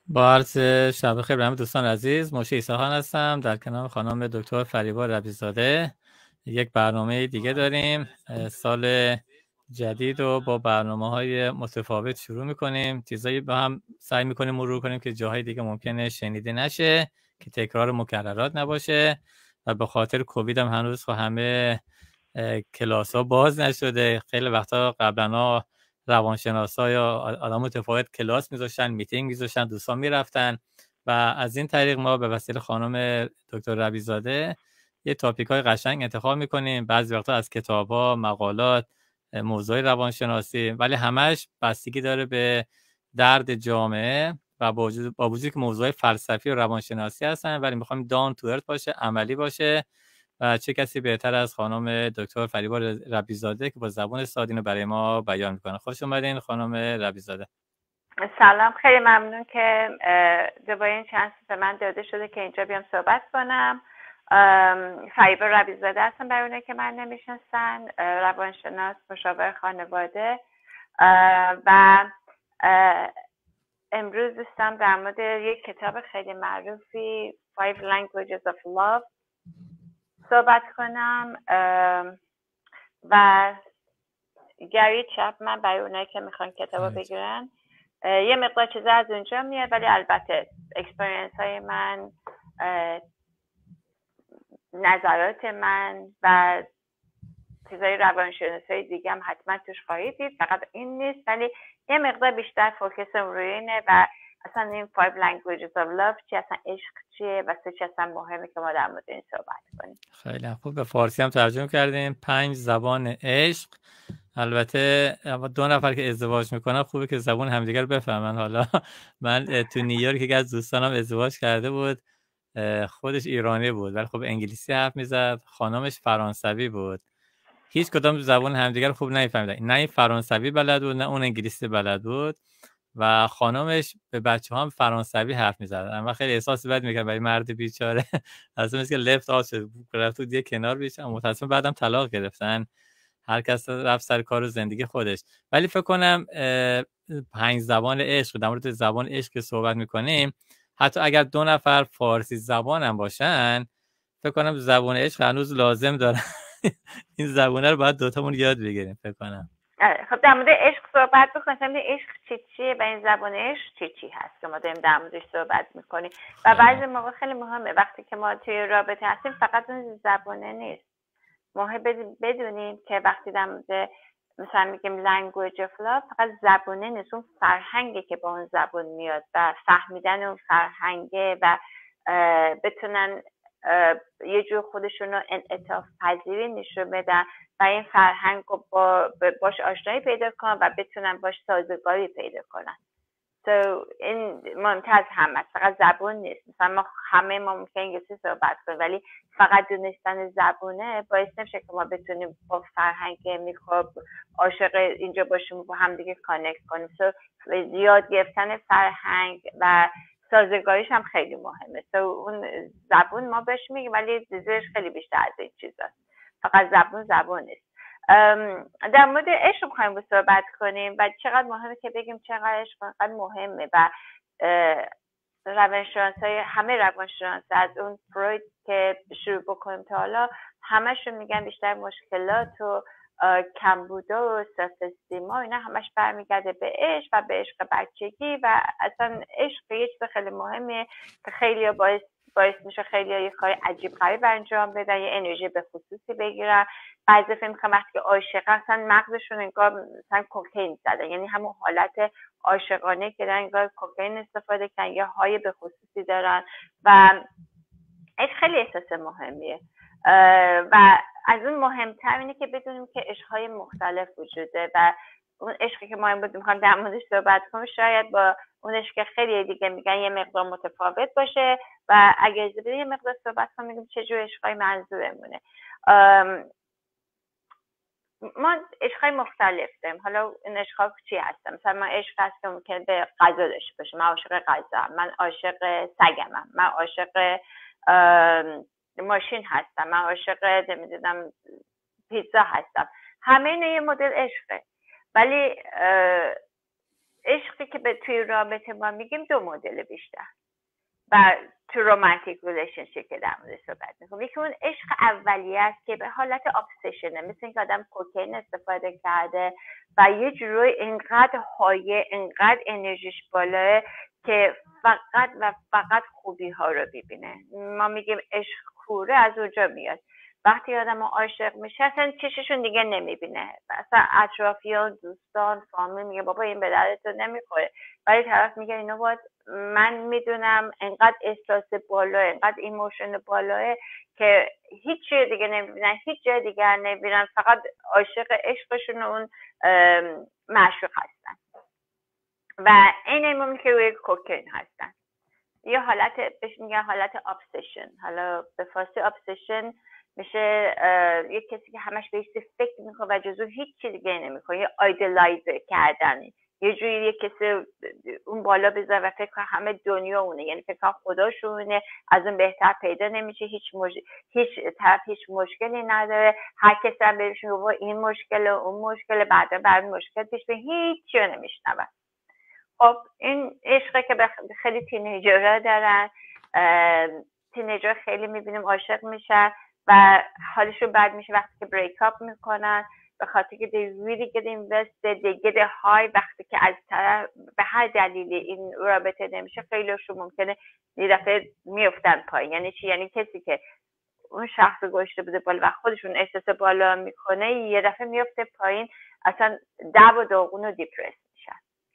با عرض شب خیر به همه دوستان عزیز، مشه ایساخان هستم در کنار خانم دکتر فریبا ربیزاده. یک برنامه دیگه داریم. سال جدید رو با برنامه‌های متفاوت شروع می‌کنیم. چیزایی با هم سعی می‌کنیم مرور کنیم که جاهای دیگه ممکنه شنیده نشه، که تکرار مکررات نباشه. و به خاطر کووید هم هنوز همه کلاس‌ها باز نشده. خیلی وقتا قبلا روانشناسا یا آدم متفاوت کلاس میذاشتن، میتینگ میذاشتن، دوستان میرفتن و از این طریق ما به وسیله خانم دکتر ربیزاده یه تاپیک های قشنگ انتخاب میکنیم. بعضی وقتا از کتاب ها، مقالات، موضوع روانشناسی، ولی همش بستگی داره به درد جامعه و با وجودی که موضوع فلسفی و روانشناسی هستن، ولی میخوایم دان تو ارت باشه، عملی باشه. و چه کسی بهتر از خانم دکتر فریبا ربیزاده که با زبان ساده اینو برای ما بیان میکنه. خوش اومدین خانم ربیزاده. سلام، خیلی ممنون که دوباره این چانس به من داده شده که اینجا بیام صحبت کنم. فریبا ربیزاده هستم، برای اونایی که من نمیشناسن، روانشناس، مشاور خانواده و امروز دوستم در مورد یک کتاب خیلی معروفی Five Languages of Love صحبت کنم و گری چپمن برای اونایی که میخوان کتابو بگیرن یه مقدار چیزا از اونجا میاد، ولی البته اکسپریانس های من، نظرات من و چیزای روانشناسی دیگه هم حتما توش خواهید دید. فقط این نیست، ولی یه مقدار بیشتر فوکسم روی اینه و اصلا این Five Languages of Love چی، اصلا عشق چیه و چی اصلا مهمه که ما در مورد این صحبت کنیم. خیلی خوب. به فارسی هم ترجمه کردیم 5 زبان عشق. البته دو نفر که ازدواج میکنن خوبه که زبان همدیگر بفهمن. حالا من تو نیویورک یکی از دوستانم ازدواج کرده بود، خودش ایرانی بود ولی خب انگلیسی حرف میزد، خانمش فرانسوی بود. هیچ کدام زبان همدیگر خوب نمیفهمیدن، نه این فرانسوی بلد بود نه اون انگلیسی بلد بود و خانمش به بچه هم فرانسوی حرف میزدن و خیلی احساس بد میکرد برای مرد بیچاره. اصلا مثل که لفت آف شد، رفت دیگه کنار بیشتر. متأسفانه بعدم طلاق گرفتن، هر کس رفت سر کار و زندگی خودش. ولی فکر کنم 5 زبان عشق، در مورد زبان عشق که صحبت میکنیم، حتی اگر 2 نفر فارسی زبان هم باشن، فکر کنم زبان عشق هنوز لازم دارن. این زبانه رو باید دوتامون یاد بگیریم فکر کنم. خب در مورد عشق صحبت بکنیم. عشق چیه و این زبان عشق چی هست که ما داریم در موردش صحبت میکنیم و بعضی موقع خیلی مهمه وقتی که ما توی رابطه هستیم فقط اون زبانه نیست. مهم بدونیم که وقتی در مورد مثلا میگیم language of love فقط زبانه نیست، اون فرهنگی که با اون زبان میاد و فهمیدن اون فرهنگه و بتونن یه جور خودشون رو انعطاف پذیری نشون بدن و این فرهنگ رو باش آشنایی پیدا کنن و بتونن باش سازگاری پیدا کنن. این مهمتر از همه، فقط زبون نیست. مثلا ما همه ممکن انگلیسی صحبت کنیم ولی فقط دونستن زبونه باعث نمیشه که ما بتونیم با فرهنگ میخواب عاشق اینجا باشیم و با هم دیگه کانکت کنیم. یاد گرفتن فرهنگ و سازگاریش هم خیلی مهمه. اون زبون ما بهش میگیم ولی زیرش خیلی بیشتر از این چیزاست، فقط زبون نیست. در مورد عشق می‌خوایم صحبت کنیم و چقدر مهمه که بگیم چقدر عشق مهمه و همه روانشناسا از اون فروید که شروع بکنیم تا حالا همشون میگن بیشتر مشکلات و کمبودا و سلف استیم اینا همش برمیگرده به عشق و به عشق بچگی و اصلا عشق یه چیز خیلی مهمه که خیلی باعث میشه خیلی یه کار عجیب غریب انجام بدن، یه انرژی به خصوصی بگیرن. بعضی فکر میکنن وقتی که عاشقن اصلا مغزشون انگار مثلا کوکائین زدن، یعنی همون حالت عاشقانه که دارن انگار کوکائین استفاده کردن، یه های به خصوصی دارن و عشق خیلی احساس مهمیه و از اون مهمتر اینه که بدونیم که عشق‌های مختلف وجوده و اون عشقی که ما این بود میخوایم در موردش صحبت کنیم شاید با اون عشق خیلی دیگه میگن یه مقدار متفاوت باشه و اگه اجازه بدید یه مقدار صحبت کنیم بگیم چه جور عشق‌های منظورمونه. ما عشق‌های مختلف داریم. حالا این عشق‌ها چی هستن؟ مثلا ما عشق هست که ممکنه به غذا داشته باشیم، من عاشق غذا، من عاشق سگمم، من عاشق ماشین هستم، من عاشق نمیدونم پیتزا هستم. همه اینا یه مدل عشقه، ولی عشقی که به توی رابطه ما میگیم دو مدل بیشتر و تو رومانتیک ریلیشنشیپ که در مورد صحبت میکنم. یکی اون عشق اولیه است که به حالت ابسشنه، مثل اینکه آدم کوکین استفاده کرده و یه جوری اینقدر هایه، اینقدر انرژیش بالاه که فقط و فقط خوبی ها رو ببینه. ما میگیم عشق کوره از اونجا میاد. وقتی آدم عاشق میشه اصلا چششون دیگه نمیبینه، اصلا اطرافیان، دوستان، فامیل میگه بابا این به دردتون نمیخوره، ولی طرف میگه اینو باید من میدونم انقدر احساس بالاه، انقدر ایموشن بالاه که هیچ چیز دیگه نمیبینن، هیچ جای دیگه نمیبینن، فقط عاشق عشقشون اون معشوق هستن و این موقعی که روی کوکین هستن. یه حالت بهش میگن حالت ابسشن. حالا به فارسی ابسشن میشه یه کسی که همش بهش فکر میکنه و جزو هیچ چیز دیگه نمیکنه، یه آیدلایز کردن، یه جوری یه کسی اون بالا بذاره و فکر کنه همه دنیا اونه، یعنی فکر کنه خداشونه، از اون بهتر پیدا نمیشه، هیچ طرف هیچ مشکلی نداره، هر کسی هم بهش میگه این مشکله اون مشکله، بعدا بعد مشکل پیش به هیچ چیزی نمیشنوه. خب این عشقه که خیلی تینیجرها دارن، تینیجر خیلی میبینیم عاشق میشن و حالشون بد میشه وقتی که بریک اپ میکنن، به خاطر که they really get invested, they get high. وقتی که از طرف به هر دلیلی این رابطه نمیشه خیلیشون ممکنه یه دفعه میفتن پایین. یعنی چی؟ یعنی کسی که اون شخص گوشته بوده بالا و خودشون احساس بالا میکنه یه دفعه میفته پایین، اصلا دو و داغون و دیپرس میشن.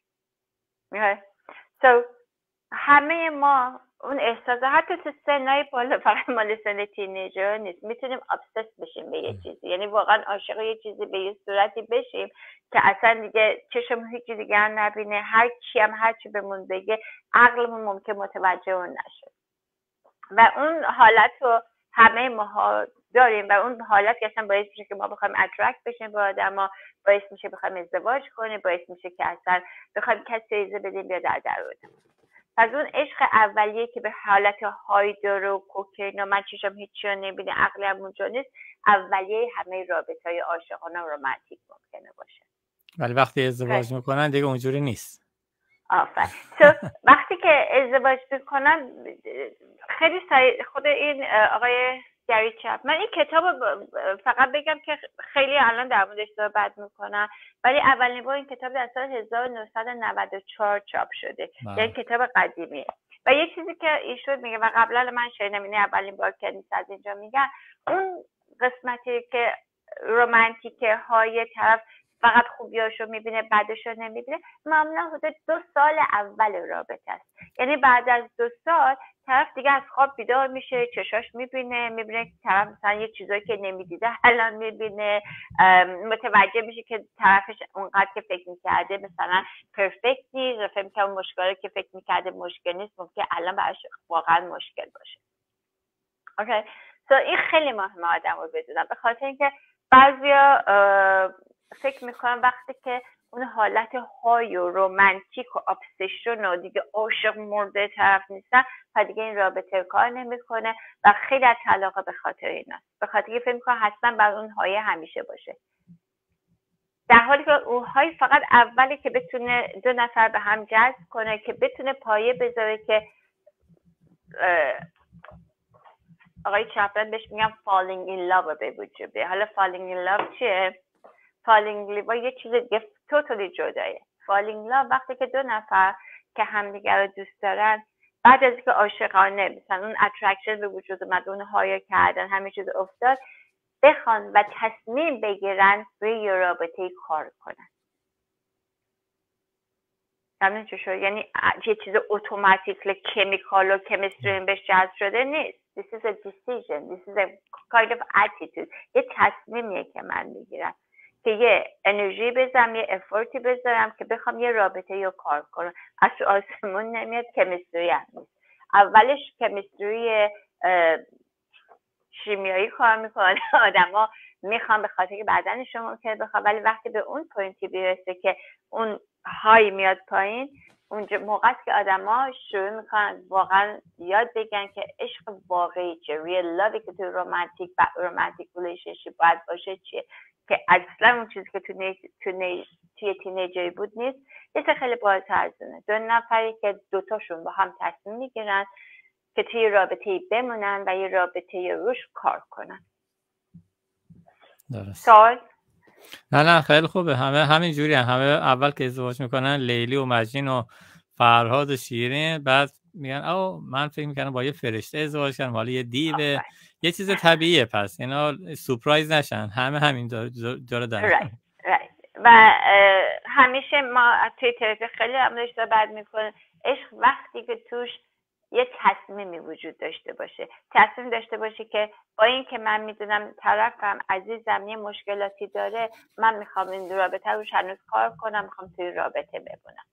So همه ما اون احساس حتی تو سنای بالا، فقط مال سن تینیجر نیست، میتونیم ابسس بشیم به یه چیزی، یعنی واقعا عاشق یه چیزی به یه صورتی بشیم که اصلا دیگه چشم هیچ چیز دیگه نبینه، هر کی هم هر چی بهمون بگه عقلمون ممکن متوجه اون نشه و اون حالت رو همه ما داریم و اون حالت که اصلا باعث میشه که ما بخوایم اترکت بشیم به آدما، باعث میشه بخوایم ازدواج کنیم، باعث میشه که اصلا بخوایم کسی ایزه بدیم یا در درون. پس اون عشق اولیه که به حالت های داره و کوکین و من چشم هیچی رو نمیبینه، عقلی هم اونجا نیست، اولیه همه رابطه‌های عاشقانه و رومانتیک ممکنه باشه. ولی وقتی ازدواج میکنن دیگه اونجوری نیست. آفرین. وقتی که ازدواج میکنن خیلی خود این آقای گری چپمن، این کتاب فقط بگم که خیلی الان در موردش صحبت میکنن، ولی اولین بار این کتاب در سال 1994 چاپ شده، یعنی کتاب قدیمیه. و یه چیزی که ایشون میگه و قبلا من شنیدم، اینه اولین بار که نیست از اینجا میگن، اون قسمتی که رومانتیک های طرف فقط خوبیاشو میبینه بعدشو نمیبینه، معمولا حدود 2 سال اول رابطه است. یعنی بعد از 2 سال طرف دیگه از خواب بیدار میشه، چشاش میبینه که طرف مثلا یه چیزایی که نمیدیده الان میبینه، متوجه میشه که طرفش اونقدر که فکر میکرده مثلا پرفکت نیست، فکر میکنه اون مشکلی که فکر میکرده مشکل نیست، ممکنه الان براش واقعا مشکل باشه. اوکی، این خیلی مهمه آدم رو بدونم، به خاطر اینکه بعضیا فکر میکنم وقتی که اون حالت های و رومانتیک و ابسشن و دیگه عاشق مرده طرف نیستن و دیگه این رابطه کار نمیکنه و خیلی از طلاقا به خاطر ایناست، به خاطر که فکر میکنم حتما بر اون های همیشه باشه، در حالی که اون های فقط اولی که بتونه 2 نفر به هم جذب کنه، که بتونه پایه بذاره که آقای چپمن بهش میگم falling in love به وجود بیاد. حالا falling in love چیه؟ falling in love یه چیز دیگه توتالی جدایه. falling in love وقتی که 2 نفر که همدیگر رو دوست دارن، بعد از اینکه عاشقانه مثلا اون اترکشن به وجود اومد، اون هایا کردن، همه چیز افتاد، بخوان و تصمیم بگیرن روی یه رابطه کار کنن. همین چه شد؟ یعنی یه چیز اتوماتیک کمیکال و کمیستری بهش جذب شده نیست. This is a decision. This is a kind of attitude. یه تصمیمیه که من میگیرم که یه انرژی بذارم، یه افورتی بذارم که بخوام یه رابطه یا کار کنم. از آسمون نمیاد، کمیستری هم نیست. اولش کمیستری شیمیایی کار میکنه، آدما میخوام به خاطر که بدنشون ممکنه بخوام، ولی وقتی به اون پوینتی برسه که اون های میاد پایین، اونجا موقع است که آدما شروع میکنن واقعا یاد بگیرن که عشق واقعی چیه، ریل لاوی که تو رومانتیک ریلیشنشیپ باید باشه چیه، که اصلا اون چیزی که توی تینیجری بود نیست، یه خیلی بالاتر از اونه. 2 نفری که دوتاشون با هم تصمیم میگیرن که توی رابطه بمونن و یه رابطه روش کار کنن. درست. سوال؟ نه خیلی خوبه. همین جوری همه اول که ازدواج میکنن لیلی و مجنون و فرهاد و شیرین، بعد میگن من فکر میکنم با یه فرشته ازدواج کردم، حالا یه دیو، یه چیز طبیعیه. پس اینا سورپرایز نشن، همین جا دارن. و همیشه ما توی تراپی خیلی هم داشته بعد میکنه عشق وقتی که توش یه تصمیمی وجود داشته باشه، تصمیم داشته باشه که با این که من میدونم طرفم عزیزم یه مشکلاتی داره، من میخوام این رابطه روش هنوز کار کنم، میخوام توی رابطه بمونم.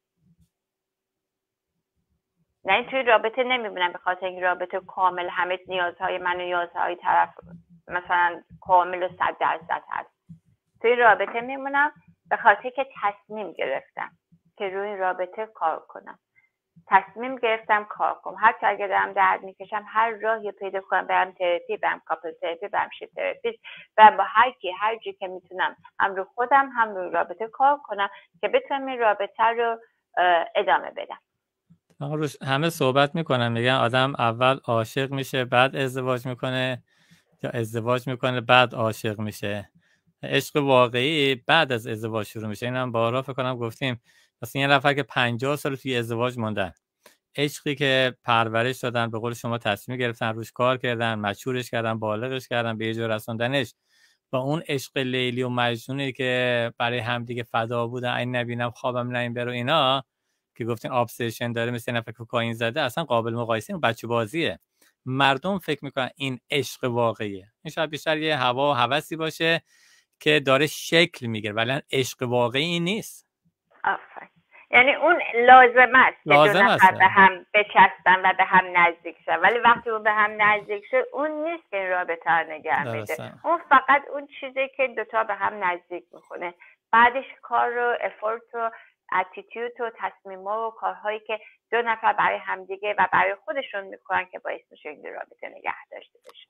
نه این توی رابطه نمیمونم به خاطر این رابطه کامل همه نیازهای من و نیازهای طرف مثلا کامل و 100% هست. توی رابطه میمونم به خاطر که تصمیم گرفتم که روی این رابطه کار کنم، تصمیم گرفتم کار کنم، حتی اگه دارم درد میکشم هر راهی پیدا کنم، برم تراپی، برم کاپل تراپی، برم شیفت تراپیست، و با هر جی که میتونم هم رو خودم هم رو رابطه کار کنم که بتونم این رابطه رو ادامه بدم. همه صحبت میکنن، میگن آدم اول عاشق میشه بعد ازدواج میکنه، یا ازدواج میکنه بعد عاشق میشه. عشق واقعی بعد از ازدواج شروع میشه. اینم بارها فکر کنم گفتیم، مثلا یه نفر که 50 سال توی ازدواج موندن، عشقی که پرورش دادن، به قول شما تصمیم گرفتن، روش کار کردن، مچورش کردن، بالغش کردن، به یه جا رسوندنش، با اون عشق لیلی و مجنونی که برای همدیگه فدا بودن، این نبینم خوابم نیم برو، اینا که گفتین ابسشن داره مثل نفر کوکائین زده، اصلا قابل مقایسه نیست، بچه بازیه. مردم فکر میکنن این عشق واقعیه. این شاید بیشتر یه هوا و هوسی باشه که داره شکل میگیره، ولی عشق واقعی نیست. آفرین. یعنی اون لازم است که دو نفر به هم بچسبن و به هم نزدیک شن، ولی وقتی اون به هم نزدیک شد اون نیست که این رابطه رو نگه میده. اون فقط اون چیزی که دوتا به هم نزدیک میکنه. بعدش کار و افورت و اتیتیود و تصمیم‌ها و کارهایی که 2 نفر برای همدیگه و برای خودشون میکنن که باعث میشه این رابطه نگه داشته بشه.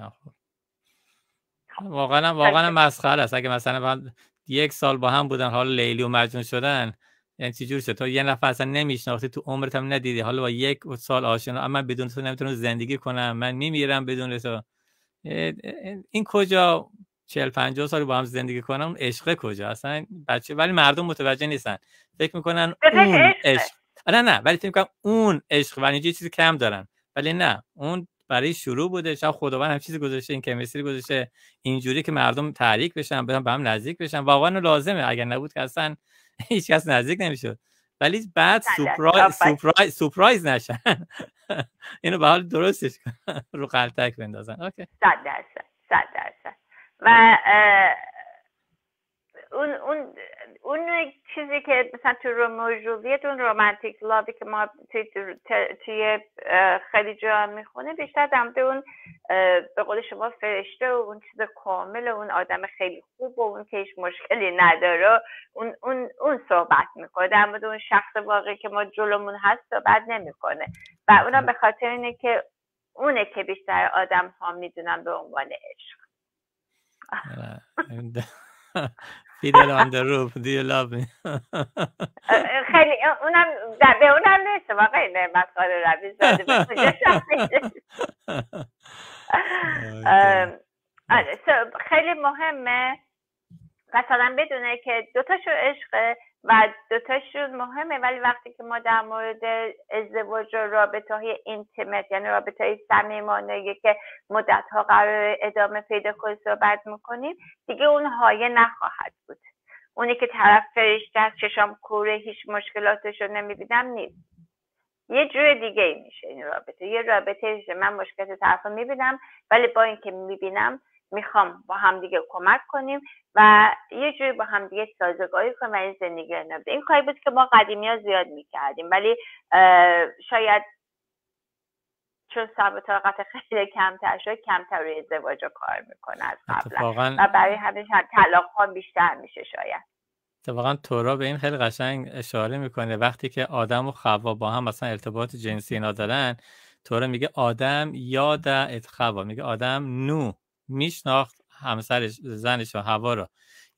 واقعا مسخره است. اگه مثلا 1 سال با هم بودن، حالا لیلی و مجنون شدن، یعنی چجوری شد؟ تو یه نفر اصلا نمیشناختی، تو عمرت هم ندیدی، حالا با 1 سال آشنا، من بدون تو نمیتونم زندگی کنم، من میمیرم بدون تو. این کجا 40-50 سال با هم زندگی کنن؟ اون عشق کجا اصلا بچه؟ ولی مردم متوجه نیستن، فکر میکنن اون عشق. نه ولی فکر میکنن اون عشق، ولی یه چیزی کم دارن. ولی نه، اون برای شروع بوده، شاید خداوند هم چیزی گذاشته، این کمیستری گذاشته اینجوری که مردم تحریک بشن، به هم نزدیک بشن. واقعا لازمه، اگر نبود که اصلا هیچ کس نزدیک نمیشد. ولی بعد سورپرایز نشن. اینو به حال درستش کن، رو قلتک بندازن. اوکی 100%. و اون چیزی که مثلا تو روموجولیت، اون رومانتیک لاوی که ما توی خیلی جا میخونه، بیشتر در مورد اون به قول شما فرشته و اون چیز کامل و اون آدم خیلی خوب و اون که هیچ مشکلی نداره، اون صحبت میکنه. در مورد اون شخص واقعی که ما جلومون هست صحبت نمیکنه، و اونم به خاطر اینه که اونه که بیشتر آدم ها میدونن به عنوان عشق. Fiddle on the roof, do you love me? خیلی به اونم نیست واقعا. نعمت خاله ربیزاده به کجا خیلی مهمه مثلا بدونه که دوتاشون عشقه و دوتاشون مهمه، ولی وقتی که ما در مورد ازدواج و رابطه‌های اینتیمت، یعنی رابطه‌های صمیمانه که مدت‌ها قرار ادامه پیدا کنه صحبت میکنیم، دیگه اون هایه نخواهد بود. اونی که طرف فرشته است، چشام کوره، هیچ مشکلاتشو نمیبینم، نیست. یه جور دیگه ای میشه این رابطه. یه رابطه میشه من مشکلات طرفو میبینم، ولی با اینکه میبینم میخوام با هم دیگه کمک کنیم و یه جوری با هم دیگه سازگاری کنیم و این زندگی رو نبوده. این کاری بود که ما قدیمی ها زیاد میکردیم، ولی شاید چون صبر طاقت خیلی کمتر شد، کمتر روی ازدواج کار میکنه از قبل و برای همین طلاق ها بیشتر میشه. شاید اتفاقا تورا به این خیلی قشنگ اشاره میکنه. وقتی که آدم و خوا با هم مثلا ارتباط جنسی اینا دارن، تورا میگه آدم یاد ات خوا، میگه آدم نو میشناخت همسرش، زنش و حوا رو.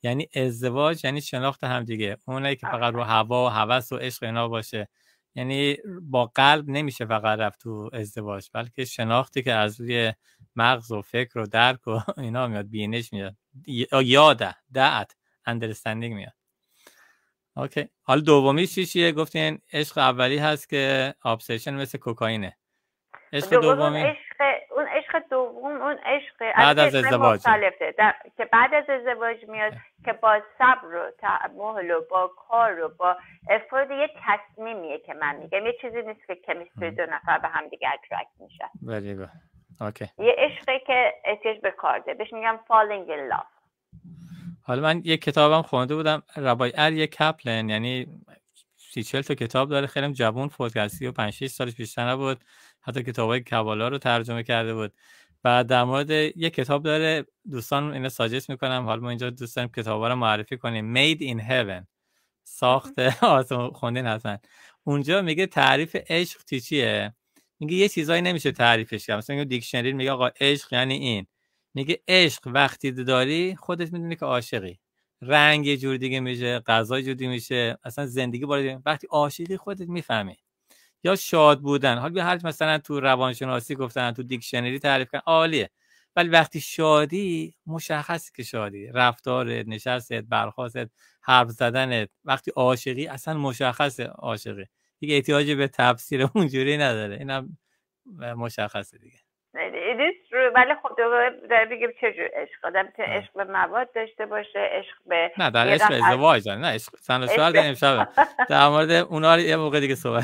یعنی ازدواج یعنی شناخت همدیگه، اونایی که فقط رو هوا و هوس و عشق اینا باشه، یعنی با قلب نمیشه فقط رفت تو ازدواج، بلکه شناختی که از روی مغز و فکر و درک و اینا میاد، بینش میاد، یاده دعت اندرستندینگ میاد. اوکی. حالا دومی چیه؟ گفتین عشق اولی هست که ابسشن مثل کوکائینه. عشق دومی اون عشق دوم، اون عشق بعد از ازدواج مختلفه که بعد از ازدواج میاد که با صبر و تحمل و با کار و با افراد یه تصمیمیه که من میگم، یه چیزی نیست که کمیستری دو نفر به هم دیگه اترکت میشن. Very good. اوکی. یه عشقی که احتیاج به کار داره، بهش میگم falling in love. حالا من یک کتابم خونده بودم، ربای ار کپلن، یعنی 30-40 تا کتاب داره، خیلی جوان فوت کرد، 35-6 سالش بیشتر نبود، حتی کتابای کبالا رو ترجمه کرده بود. و در مورد یک کتاب داره، دوستان اینو ساجست میکنم، حالا ما اینجا دوست داریم کتابا رو معرفی کنیم. Made in Heaven، ساخت آسمون، خوندین حتما. اونجا میگه تعریف عشق چیه؟ میگه یه چیزایی نمیشه تعریفش کرد، مثلا دیکشنری میگه آقا عشق یعنی این، میگه عشق وقتی داری خودت میدونی که عاشقی، رنگ یه جور دیگه میشه، غذا یه جور دیگه میشه، اصلا زندگی باید وقتی عاشقی خودت میفهمی. یا شاد بودن، حالا به هر مثلا تو روانشناسی گفتن، تو دیکشنری تعریف کردن، عالیه، ولی وقتی شادی مشخصه که شادی، رفتارت، نشستت، برخاستت، حرف زدنت، وقتی عاشقی اصلا مشخصه عاشقی، دیگه احتیاج به تفسیر اونجوری نداره، اینم مشخصه دیگه. It is true. ولی خب داره بگیم چجور عشق، آدم میتونه عشق به مواد داشته باشه، عشق به نه در عشق ازدواج نه، عشق زن و شوهر در امشب در مورد اونا رو یه موقع دیگه صحبت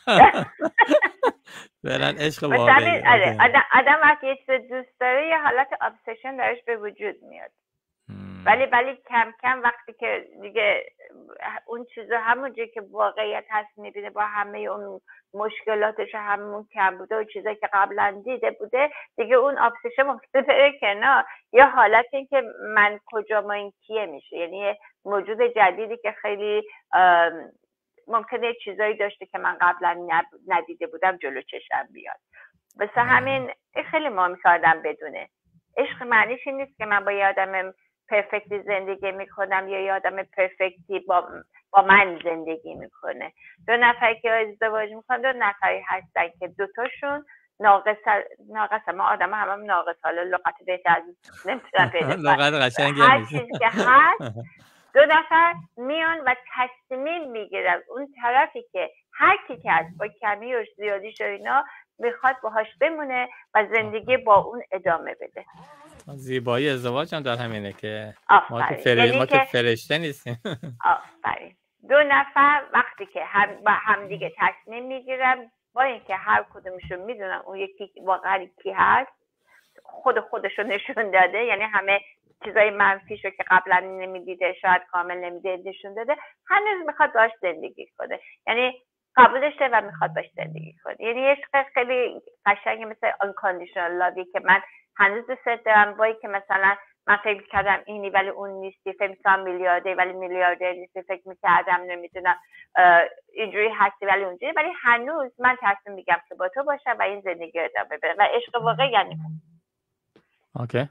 برن. عشق واقعی آدم وقتی یه چیز دوست داره یه حالت ابسشن درش به وجود میاد، ولی کم کم وقتی که دیگه اون چیزا همونجوری که واقعیت هست میبینه، با همه اون مشکلاتش، همون کم بوده و چیزایی که قبلا دیده بوده، دیگه اون ابسشن ممکنه بره کنار. یا حالت این که من کجا، ما این کیه میشه، یعنی موجود جدیدی که خیلی ممکنه چیزایی داشته که من قبلا ندیده بودم جلو چشم بیاد. مثل همین خیلی مهمه که آدم بدونه عشق معنیش این نیست که من با یه آدم پرفکتی زندگی میکنم یا یه آدم پرفکتی با من زندگی میکنه. دو نفری که ازدواج میکنن دو نفری هستن که دوتاشون ناقصه. ما آدم هم ناقص، حالا لغت بهتر از نمیتونم پیدا کنم، لغت قشنگی هر چیز که هست دو نفر میان و تصمیم میگیرن اون طرفی که هر کی که هست با کمی و زیادیش و اینا میخواد باهاش بمونه و زندگی با اون ادامه بده. زیبایی ازدواج هم در همینه که ما که فرشته نیستیم. آفرین. دو نفر وقتی که با هم دیگه تصمیم میگیرن، با اینکه هر کدومشون میدونن اون یکی واقعا کی هست، خودشو نشون داده، یعنی همه چیزای منفیشو که قبلا نمیدیده، شاید کامل نمیدیده، نشون داده، هنوز میخواد باش زندگی کنه، یعنی قبولش داره و میخواد باش زندگی کنه. یعنی عشق خیلی قشنگه، مثل unconditional love که من هنوز دوست دارم، با اینکه مثلا من فکر میکردم اینی ولی اون نیستی، فکر میکردم میلیاردر ولی میلیاردر نیستی، فکر میکردم نمیدونم اینجوری هستی ولی اونجوری، ولی هنوز من تصمیم میگم که با تو باشم و این زندگی رو ادامه بدم. و عشق واقعی یعنی اوکی.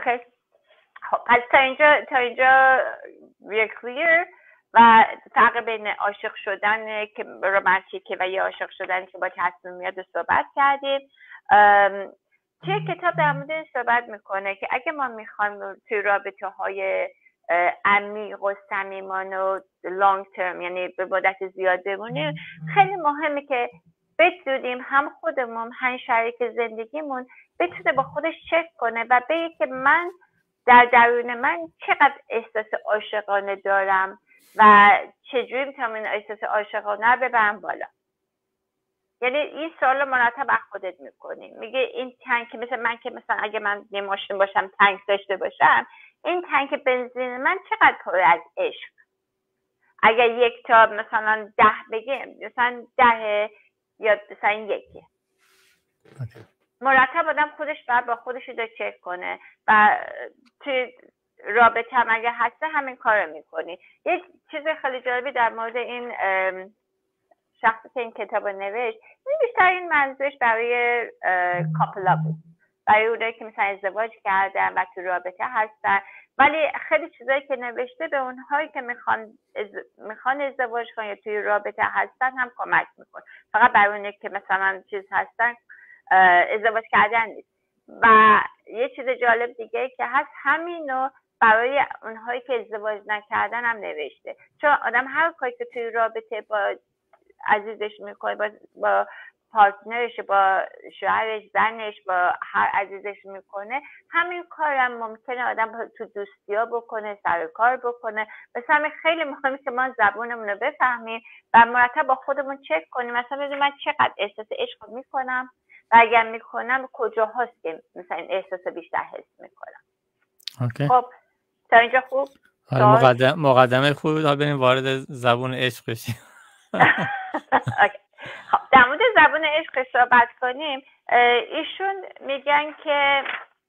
پس تا اینجا we're clear. و فرق بین عاشق شدن که رمانتیکه و یا عاشق شدن که با تصمیم میاد صحبت کردیم. توی کتاب در مورد صحبت میکنه که اگه ما میخوایم توی رابطه های عمیق و صمیمانه و لانگ ترم، یعنی به مدت زیاد بمونیم، خیلی مهمه که بدونیم هم خودمون هم شریک زندگیمون بتونه با خودش چک کنه و بگه که من در درون من چقدر احساس عاشقانه دارم و چجوری میتونم این احساس عاشقانه رو ببرم بالا. یعنی این سوال مرتب از خودت میکنی، میگه این تانک، مثل من که مثلا اگه من یه ماشین باشم تانک داشته باشم، این تانک بنزین من چقدر پر از عشق. اگر یک تا مثلا 10 بگیم، مثلا 10 یا مثلا 1. مرتب آدم خودش باید با خودش رو چک کنه و توی رابطه هم اگه هسته همین کار رو میکنی. یک چیز خیلی جالبی در مورد این شخصی که این کتاب رو نوشت، این بیشتر این منظورش برای کاپلا بود، برای اونایی که مثلا ازدواج کردن و تو رابطه هستن ولی خیلی چیزایی که نوشته به اونهایی که میخوان ازدواج کنن یا توی رابطه هستن هم کمک میکنه. فقط برای اونایی که مثلا چیز هستن ازدواج کردن نیست. و یه چیز جالب دیگه که هست، همینو برای اونهایی که ازدواج نکردن هم نوشته. چون آدم هر کاری که توی رابطه با عزیزش میکنه، با پارتنرش، با شوهرش، زنش، با هر عزیزش میکنه، همین کارم ممکنه آدم تو دوستیا بکنه، سر کار بکنه. مثلا همین خیلی مهمه که ما زبونمون رو بفهمیم و مرتب با خودمون چک کنیم، مثلا ببینیم من چقدر احساس عشق میکنم و اگر میکنم کجاهاست که مثلا این احساس بیشتر حس میکنم. اوکی. خب تا اینجا خوب؟ مقدمه خوبی، حالا بریم وارد زبون عشق بشیم. خب در مورد زبون عشق صحبت کنیم. ایشون میگن که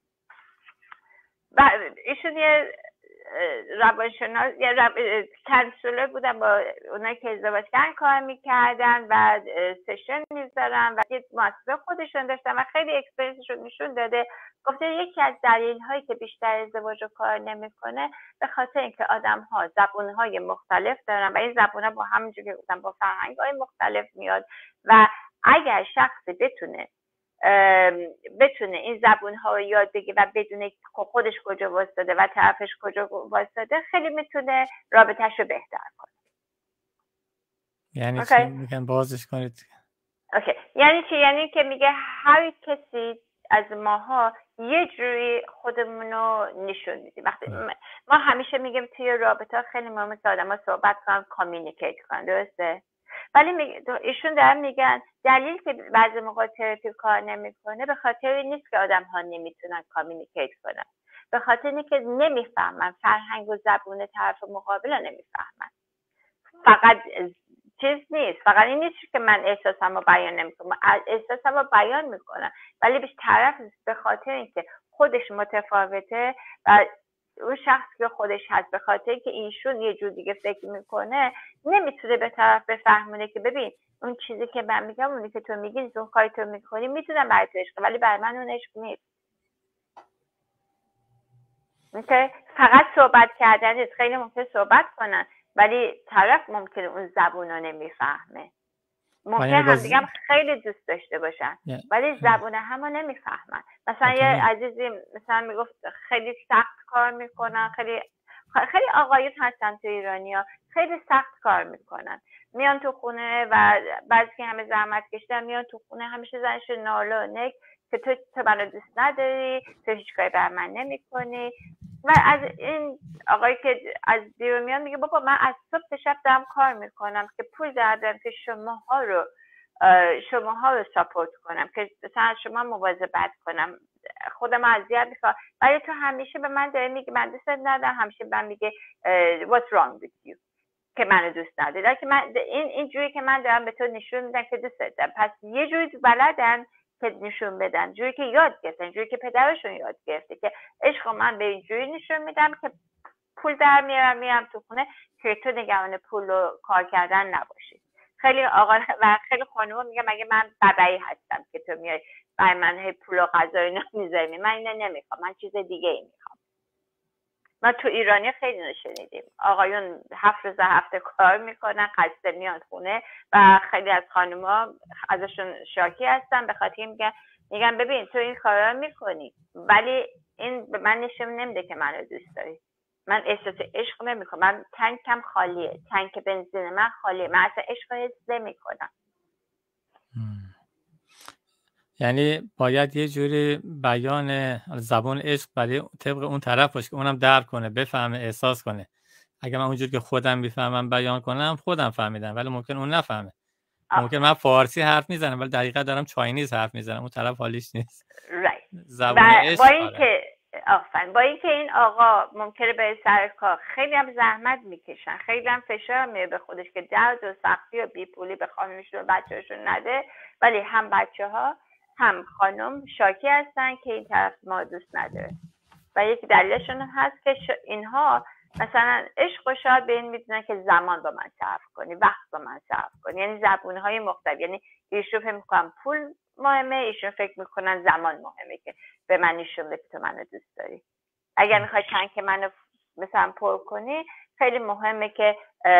ایشون یه روانشناس، یه کانسولر بودن، با اونایی که ازدواج کردن کار میکردن و سشن میذارن و یه مؤسسه خودشون داشتن و خیلی اکسپریانسشون نشون داده. گفته یکی از دلیل هایی که بیشتر ازدواج رو کار نمیکنه به خاطر اینکه آدم ها زبون های مختلف دارن و این زبون ها با همونجوری که گفتم با فرهنگ های مختلف میاد و اگر شخصی بتونه این زبون ها رو یاد بگیره و بدونه خودش کجا واسطاده و طرفش کجا واسطاده، خیلی میتونه رابطه‌ش رو بهتر کنه. یعنی چی میگن بازش کنید؟ اوکی. یعنی چی؟ یعنی که میگه هر کسی از ماها یه جوری خودمون رو نشون میدیم. وقتی ما همیشه میگیم توی رابطه خیلی مهمه که آدم ها صحبت کنن، کامیونیکیت کنن، درسته؟ ولی ایشون دارن میگن دلیل که بعضی موقع تراپی کار نمیکنه به خاطر این نیست که آدم ها نمیتونن کامیونیکیت کنن، به خاطر اینکه نمیفهمن فرهنگ و زبون طرف مقابل رو نمیفهمن. فقط چیز نیست، فقط این نیست که من احساسم رو بیان نمیکنم، احساسم رو بیان میکنم، ولی بیش طرف به خاطر اینکه خودش متفاوته و اون شخص که خودش هست به خاطر اینکه ایشون یه جور دیگه فکر میکنه نمیتونه به طرف بفهمونه که ببین اون چیزی که من میگم، اونی که تو میگی، اون کاری تو میکنی میتونم برای تو عشق، ولی برای من اون عشق نیست. فقط صحبت کردن نیست، خیلی ممکنه صحبت کنن ولی طرف ممکنه اون زبون رو نمیفهمه. ممکنه هم دیگه خیلی دوست داشته باشن ولی زبون همو نمیفهمن. مثلا یه عزیزی مثلا میگفت خیلی سخت کار میکنن، خیلی آقایون هستن تو ایرانیا خیلی سخت کار میکنن، میان تو خونه و بعضی که همه زحمت کشیدن میان تو خونه همیشه زنش ناله و نک که تو منو دوست نداری، تو هیچ کاری بر من نمیکنی. و از این آقایی که از بیرون میاد میگه بابا من از صبح تا شب دارم کار میکنم که پول دارم که شماها رو ساپورت کنم، که مثلا شما مواظبت کنم، خودم اذیت میکنم، ولی تو همیشه به من داره میگه من دوست ندارم، همیشه به من میگه what's wrong with you که منو دوست نداری. که من این جوری که من دارم به تو نشون میدم که دوست دارم، پس یه جوری بلدن که نشون بدن، جوری که یاد گرفتن، جوری که پدرشون یاد گرفته که عشق من به این جوری نشون میدم که پول در میارم تو خونه که تو نگران پول و کار کردن نباشی. خیلی آقا و خیلی خانوما میگن مگه من ببعی هستم که تو میای برای من پول و غذا اینا میذاری؟ من اینو نمیخوام، من چیز دیگه ای میخوام. ما تو ایرانی خیلی نشنیدیم آقایون 7 روز هفته کار میکنن، خسته میان خونه و خیلی از خانوما ازشون شاکی هستن به خاطر میگن ببین تو این کارا میکنی ولی این به من نشون نمیده که منو دوست داری. من احساس عشق نمیکنم، من تانکم خالیه، تانک بنزین من خالیه، من اصلا عشق حس نمیکنم. یعنی باید یه جوری بیان زبان عشق برای طبق اون طرف باشه که اونم درک کنه، بفهمه، احساس کنه. اگه من اونجوری که خودم میفهمم بیان کنم خودم فهمیدم ولی ممکن اون نفهمه. ممکن من فارسی حرف میزنم ولی دقیقاً دارم چاینیز حرف میزنم، اون طرف حالیش نیست. زبان عشق با اینکه این آقا ممکنه به سر کار خیلی هم زحمت میکشن، خیلی هم فشار میاره به خودش که درد و سختی و بیپولی به خانمشون و بچه‌هاشون نده، ولی هم بچه‌ها هم خانم شاکی هستن که این طرف ما دوست نداره و یکی دلیلشون هست که اینها مثلا عشق و شاید به این میدونن که زمان با من صرف کنی، وقت با من صرف کنی، یعنی زبونهای مختلف. یعنی ایشون فکر میکنن پول مهمه، ایشون فکر میکنن زمان مهمه که به من نشون بده تو منو دوست داری. اگر میخوای تانک منو مثلا پر کنی، خیلی مهمه که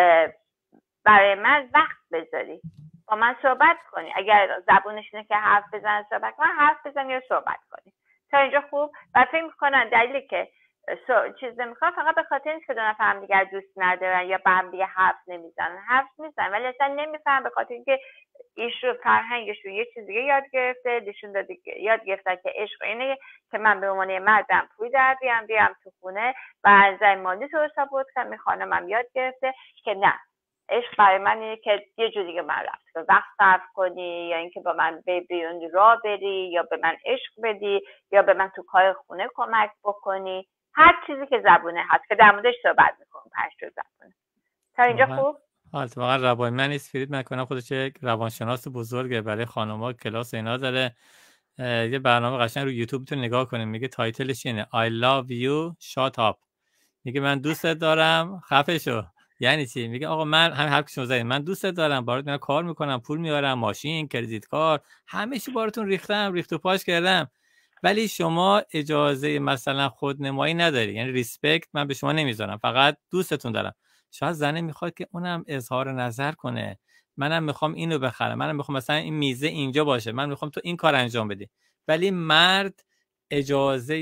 برای من وقت بذاری، با من صحبت کنی. اگر زبونش اینه که حرف بزن صحبت کن، حرف بزن یا صحبت کنی. تا اینجا خوب؟ و فکر میکنن دلیلی که چیز نمیخوان فقط به خاطر اینکه که دو نفر هم دیگر دوست ندارن یا با هم دیگه حرف نمیزنن. حرف میزنن ولی اصلا نمیفهم، به خاطر اینکه ایشون فرهنگشون یه چیز دیگه یاد گرفته، یاد گرفتن که عشق اینه که من به عنوان مردم پول در بیام تو خونه و از نظر مالی تو ساپورت کنم. این خانمم یاد گرفته که نه، عشق برای من اینه که یه جور دیگه من رفت وقت صرف کنی، یا اینکه با من بیرون راه بری، یا به من عشق بدی، یا به من تو کار خونه کمک بکنی. هر چیزی که زبونه هست که در موردش صحبت میکنم 5 تا زبونه. تا اینجا خوب؟ واقعا ربای من نیست، فرید میکنم خودش یک روانشناس بزرگه، برای خانم‌ها کلاس اینا داره. یه برنامه قشنگ رو یوتیوب تو نگاه کنیم، میگه تایتلش اینه I love you shut up. میگه من دوستت دارم خفه شو. یعنی چی؟ میگه آقا من همین حرف که شما زدید، من دوستت دارم، برات میام کار میکنم، پول میارم، ماشین، کردیت کارت، همه چی براتون ریخت و پاش کردم، ولی شما اجازه مثلا خودنمایی نداری، یعنی ریسپکت من به شما نمیذارم، فقط دوستتون دارم. شاید زنه میخواد که اونم اظهار نظر کنه، منم میخوام اینو بخرم، منم میخوام مثلا این میزه اینجا باشه، من میخوام تو این کار انجام بدی. ولی مرد اجازه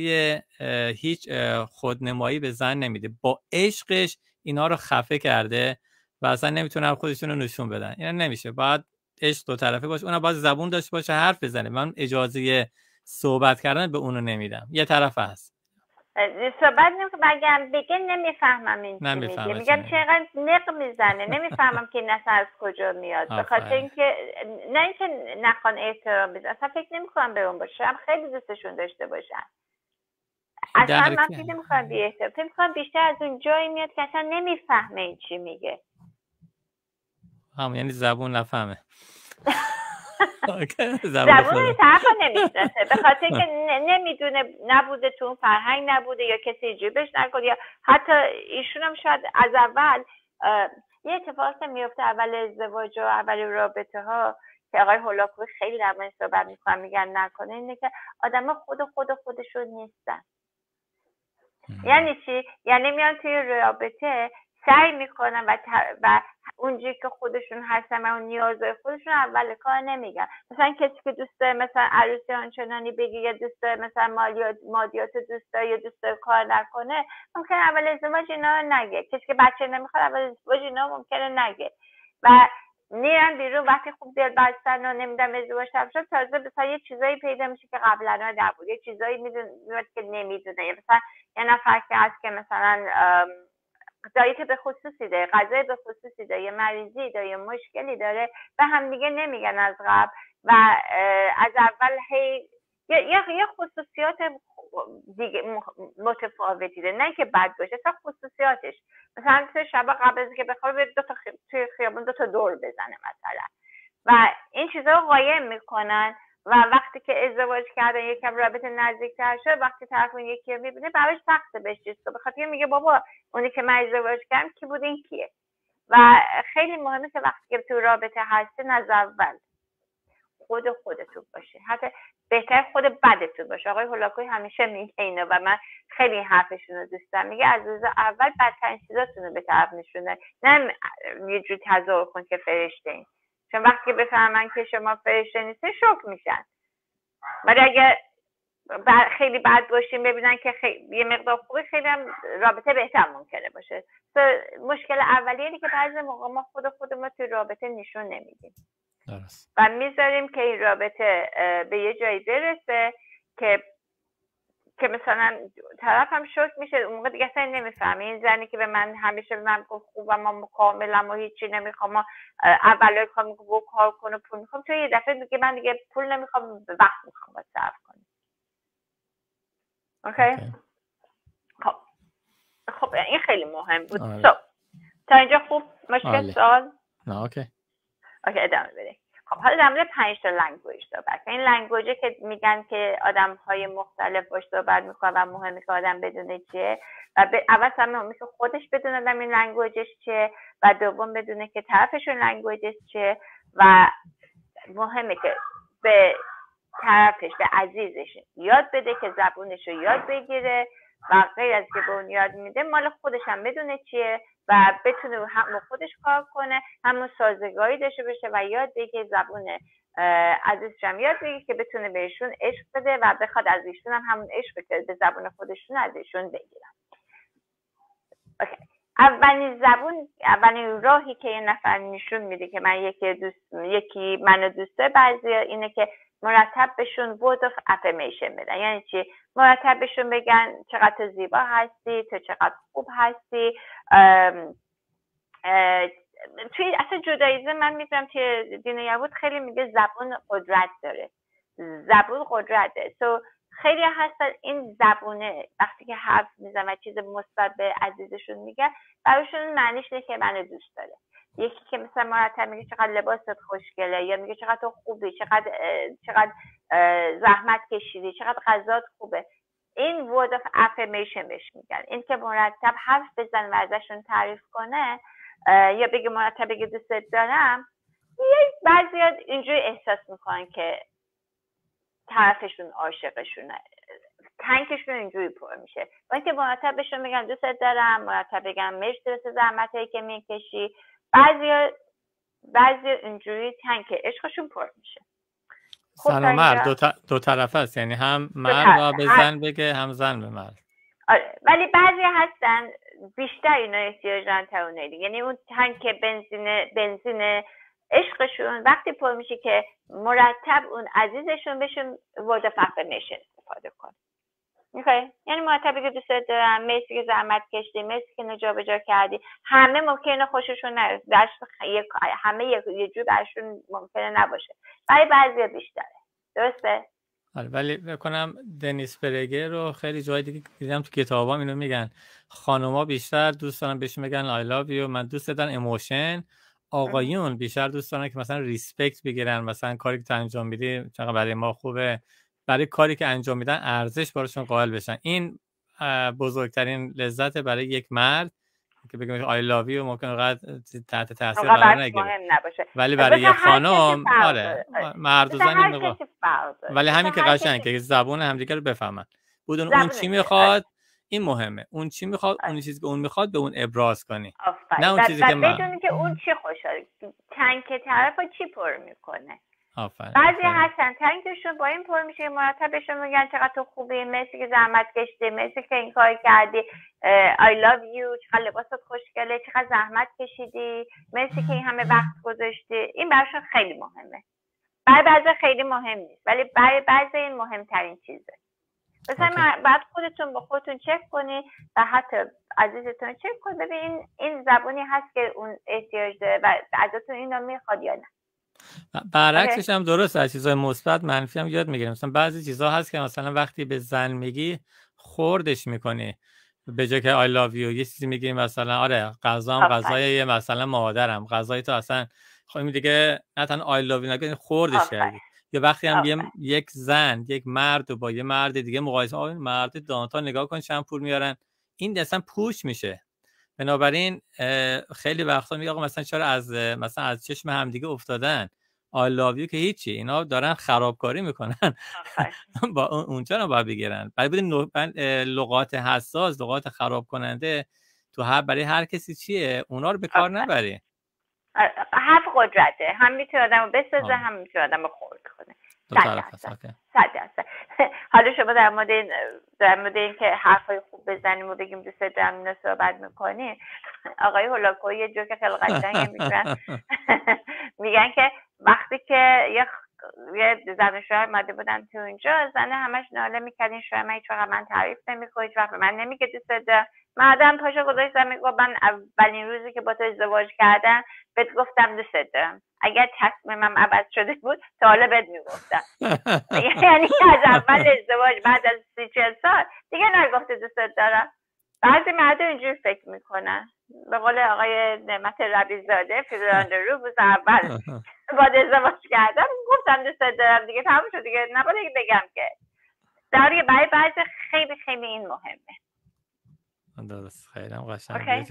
هیچ خودنمایی به زن نمیده، با عشقش اینا رو خفه کرده و اصلا نمیتونن خودشون رو نشون بدن. اینا نمیشه، باید عشق دو طرفه باشه، اونم باید زبون داشته باشه، حرف بزنه. من اجازه صحبت کردن به اونو نمیدم، یه طرف هست صحبت نمیکنم، بگه نمیفهمم این چی میگه، میگم چقدر نق میزنه، نمیفهمم که این اصلا از کجا میاد. به خاطر اینکه نه اینکه نخوان احترام بزن، اصلا فکر نمیکنم به اون باشه، هم خیلی دوستشون داشته باشن. اصلا من فکر نمیکنم بی احترام، فکر میکنم بیشتر از اون جایی میاد که اصلا نمیفهمه این چی میگه. یعنی زبون نفهمه. زبون طرف نمیشناسه، به خاطر که نمیدونه، نبوده تو اون فرهنگ، نبوده یا کسی اینجوری بهش نگفت، یا حتی ایشون هم شاید از اول یه اتفاقی میفته اول ازدواج و اول رابطه ها که آقای هولاکوی خیلی در مورد صحبت میکنن، میگن نکنه، اینه که آدم خودشون نیستن. یعنی چی؟ یعنی میان توی رابطه سعی میکنن و اونجایی که خودشون هستن و اون نیازهای خودشون اول کار نمیگن. مثلا کسی که دوست داره مثلا عروسی آنچنانی بگی، یا دوست داره مثلا مادیات دوست داره، یا دوست داره کار نکنه، ممکنه اول ازدواج اینا رو نگه. کسی که بچه نمیخواد اول ازدواج اینا ممکنه نگه و میرن بیرون. وقتی خوب دل بستن و نمیدونم ازدواج شد، تازه مثلا یه چیزایی پیدا میشه که قبلا نبود، یه چیزایی میدونه که نمیدونه. یا مثلا یه نفر که هست که مثلا دایت به خصوصی داره، غذای به خصوصی داره، یه مریضی داره، یه مشکلی داره و هم دیگه نمیگن از قبل و از اول هی یه خصوصیات دیگه متفاوتی داره، نه که بد باشه، اصلا خصوصیاتش. مثلا تو شب قبل از که بخواد توی خیابون 2 تا دور بزنه مثلا، و این چیزا رو قایم میکنن و وقتی که ازدواج کردن یکم رابطه نزدیکتر شد، وقتی طرف اون یکی رو میبینه براش سخته بهش چیز کنه، بخاطر میگه بابا اونی که من ازدواج کردم کی بود، این کیه؟ و خیلی مهمه که وقتی که تو رابطه هستی از اول خودتون باشه، حتی بهتر خود بدتون باشه. آقای هولاکوی همیشه میگه اینو و من خیلی حرفشون رو دوست دارم. میگه از روز اول بدترین چیزاتون رو به طرف نشونه، نه یه جور تظاهر کن که فرشته این، چون وقتی که بفهمن که شما فرشته نیستین شوک میشن. ولی اگه خیلی بد باشیم ببینن که یه مقدار خوبه، خیلی هم رابطه بهتر ممکنه باشه. مشکل اولیه اینه که بعضی موقع ما خودمون توی رابطه نشون نمیدیم و میذاریم که این رابطه به یه جایی برسه که مثلا طرف هم شوک میشه. اون موقع دیگه اصلا نمیفهمه. این زنی که به من همیشه به من گفت خوبم و کاملا و هیچی نمیخوام و اول کار میگم کار کن و پول میخوام، تو یه دفعه میگه من دیگه پول نمیخوام، وقت میخوام باید صرف کنم. اوکی؟ خب این خیلی مهم بود. تا اینجا خوب؟ مشکل سوال؟ نه اوکی ادامه بده. خب حالا در مورد 5 تا لنگویج صحبت. این لنگویجی که میگن که آدم‌های مختلف باش صحبت میکنن و مهمه که آدم بدونه چیه و اول مهمه که خودش بدونه آدم این لنگویجش چیه و دوم بدونه که طرفشون لنگویجش چیه و مهمه که به طرفش، به عزیزش یاد بده که زبونش رو یاد بگیره و غیر از که به اون یاد میده مال خودش هم بدونه چیه و بتونه هم خودش کار کنه، همون سازگاری داشته باشه و یاد بگیره زبون عزیزش هم یاد بگیره که بتونه بهشون عشق بده و بخواد از ایشون هم همون عشق که به زبون خودشون از ایشون بگیرن. اولین راهی که یه نفر نشون میده که من یکی منو دوست داره بعضی اینه که مرتب بهشون word of affirmation بدن. یعنی چی؟ مرتب بهشون بگن چقدر تو زیبا هستی، تو چقدر خوب هستی. توی اصلا جداییزم من میدونم توی دین یهود خیلی میگه زبون قدرت داره، زبون قدرت داره. خیلی هستن این زبونه وقتی که حرف میزن و چیز مثبت به عزیزشون میگن براشون معنیش اینه که منو دوست داره. یکی که مثلا مرتب میگه چقدر لباست خوشگله، یا میگه چقدر تو خوبی، چقدر زحمت کشیدی، چقدر غذات خوبه، این word of affirmation بهش میگن. این که مرتب حرف بزن و ازشون تعریف کنه یا بگه مرتب بگه دوست دارم. بعضیا اینجوری احساس میکنن که طرفشون عاشقشونه، تنکشون اینجوری پر میشه. با اینکه مرتب بهشون بگن دوست دارم، مرتب بگن مرسی واسه زحمتایی که میکشی، بعضیا اینجوری تنک عشقشون پر میشه. زن و مرد دو طرف است، یعنی هم مرد با به زن بگه هم زن به مرد. آره، ولی بعضی هستن بیشتر اینا احتیاج دارن تا اون دیگه. یعنی اون تانک بنزین عشقشون وقتی پر میشه که مرتب اون عزیزشون بهشون word of affirmation استفاده کنه. میخوای؟ یعنی مرتب بگه دوست دارم، مرسی که زحمت کشیدی، مرسی که جا کردی. همه ممکنه خوششون نیاد، همه یه جور برشون ممکنه نباشه، ولی بعضیا بیشتره. درسته؟ ولی بکنم دنیس برگر رو خیلی جای دیگه دیدم تو کتابام اینو میگن خانوما بیشتر دوست دارن بهشون میگن I love you، من دوست دارم ایموشن. آقایون بیشتر دوست دارن که مثلا ریسپکت بگیرن، مثلا کاری که تو انجام میدی چقدر برای ما خوبه، برای کاری که انجام میدن ارزش براشون قائل بشن. این بزرگترین لذت برای یک مرد که بگم I love you ممکن اونقدر تحت تاثیر قرار نگیره، ولی برای یه خانم آره مرد و زن نگاه، ولی همین که قشنگ که زبون همدیگه رو بفهمن، بدون اون چی میخواد این مهمه، اون چی میخواد اون چیزی که اون میخواد به اون ابراز کنی، نه اون چیزی که بدونی که اون چی خوشحال تنک طرفو چی پر میکنه. بعضی هستن تنکشون با این پر میشه مرتب بهشون میگن چقدر تو خوبی، مرسی که زحمت کشیدی، مرسی که این کار کردی، I love you، چقدر لباست خوشگله، چقدر زحمت کشیدی، مرسی که این همه وقت گذاشتی. این براشون خیلی مهمه. برای بعضی خیلی مهم نیست، ولی برای بعضی این مهمترین چیزه. مثلا بعد خودتون با خودتون چک کنی و حتی عزیزتون چک کن ببین این زبونی هست که اون احتیاج داره و ازتون اینو میخواد یا نه. برعکسش هم درست، از چیزای مثبت منفی هم یاد میگیریم. مثلا بعضی چیزا هست که مثلا وقتی به زن میگی خوردش میکنی، به جای که I love you یه چیزی میگی مثلا آره غذام غذای مثلا مادرم، غذای تو اصلا خب دیگه نه تنها I love you نگی خوردش کردی. یا وقتی هم یک زن یک مرد و با یه مرد دیگه مقایسه این مرد دانتا نگاه کن چند پول میارن، این اصلا پوچ میشه. بنابراین خیلی وقتا میگه آقا مثلا چرا از چشم همدیگه افتادن، I love you که هیچی، اینا دارن خرابکاری میکنن با اونجا رو باید بگیرن. برای لغات حساس، لغات خراب کننده تو برای هر کسی چیه اونا رو به کار نبری. حرف قدرته، هم میتونه آدمو بسازه هم میتونه آدمو خرد کنه. 100%. حالا شما در مورد این که حرفای خوب بزنیم و بگیم دوست دارم اینو صحبت میکنیم، آقای هولاکویی یه جوک خیلی قشنگی میگن میگن که وقتی که یه زن و شوهر اومده بودن تو اینجا، زنه همش ناله میکرد این شوهر من هیچ وقت من تعریف نمیکنه، هیچ وقت من نمیگه دوست دارم. مردم پاشو گذاشتم میگه من اولین روزی که با تو ازدواج کردم بهت گفتم دوست دارم، اگر تصمیمم عوض شده بود تا حالا بهت میگفتم. یعنی از اول ازدواج بعد از 30-40 سال دیگه نگفته دوست دارم. بعضی مردم اینجوری فکر میکنن. به قول آقای نعمت ربیزاده فیزران رو روز اول بعد ازدواج کردم گفتم دوست دارم دیگه تموم شد دیگه نباید بگم که داری. برای بعضی خیلی خیلی این مهمه. درست، خیلی هم قشنگه.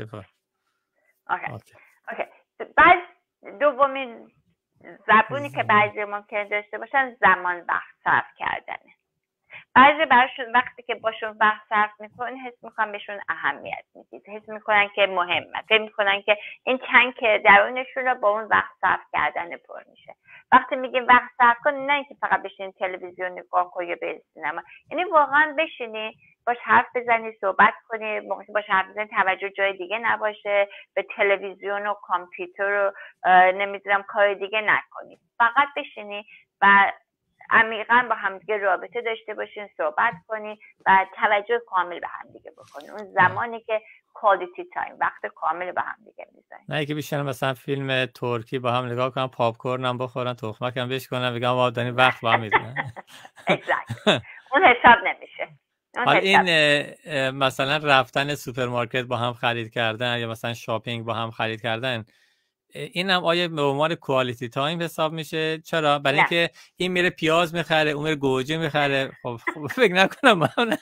اوکی. بعد دومین زبونی که بعضی ممکن داشته باشن زمان وقت صرف کردنه. بعضی براشون وقتی که باشون وقت صرف میکنن حس میکنن بهشون اهمیت میدید، حس میکنن که مهمه، فکر میکنن که این چند که درونشون رو با اون وقت صرف کردن پر میشه. وقتی میگیم وقت صرف کن، نه اینکه فقط بشین تلویزیون نگاه کنی یا به سینما، یعنی واقعا بشینی باش حرف بزنی، صحبت کنی، باش حرف بزنی، توجه جای دیگه نباشه، به تلویزیون و کامپیوتر و نمیدونم کار دیگه نکنی، فقط بشینی و عمیقا با همدیگه رابطه داشته باشین، صحبت کنی و توجه کامل به همدیگه بکنی. اون زمانی که quality time، وقت کامل به همدیگه میذارین. نه که بیشتر مثلا فیلم ترکی با هم نگاه کنن، پاپ کورن هم بخورن، تخمک هم بشکنن، بگم واو دارین وقت با هم میذارن. اون حساب نمیشه. حالا این مثلا رفتن سوپرمارکت با هم خرید کردن یا مثلا شاپینگ با هم خرید کردن، این هم آیا به عنوان کوالیتی تایم حساب میشه؟ چرا؟ برای اینکه این میره پیاز میخره، اون میره گوجه میخره. خب فکر نکنم من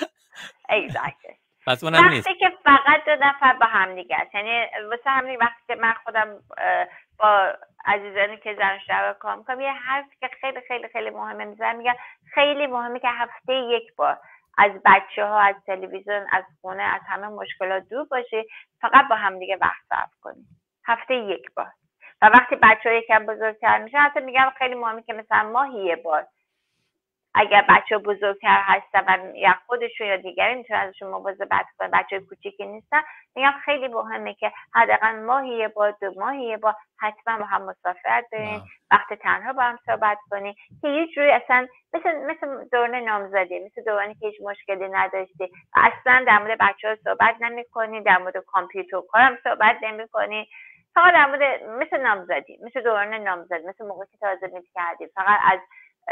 پس اونم نیست. وقتی که فقط دو نفر با هم دیگه است، یعنی واسه همین وقتی که من خودم با عزیزانی که زن و شوهر کار میکنم، یه حرفی که خیلی خیلی خیلی مهمه میزنم، میگن خیلی مهمه که هفته یک بار از بچه‌ها، از تلویزیون، از خونه، از همه مشکلات دور باشی، فقط با هم دیگه وقت صرف کنی، هفته یک بار. و وقتی بچه‌ها یکم بزرگتر میشن، حتی میگم خیلی مهمه که مثلا ماهی یه بار، اگر بچه‌ها بزرگتر هستن و یا خودشون یا دیگری میتونن ازشون مواظبت کنن، بچه‌های کوچیکی نیستن، میگم خیلی مهمه که حداقل ماهی یه بار، 2 ماهی یه بار حتما با هم مسافرت برین، وقت تنها با هم صحبت کنین که یه جوری اصلا مثل دوران نامزدی، مثل دورانی که هیچ مشکلی نداشتی، اصلا در مورد بچه‌ها صحبت نمی‌کنی، در مورد کامپیوتر و کارم صحبت نمی‌کنی، فقط در مورد مثل نامزدی، مثل دوران نامزدی، مثل موقعی که تازه می‌کردی، فقط از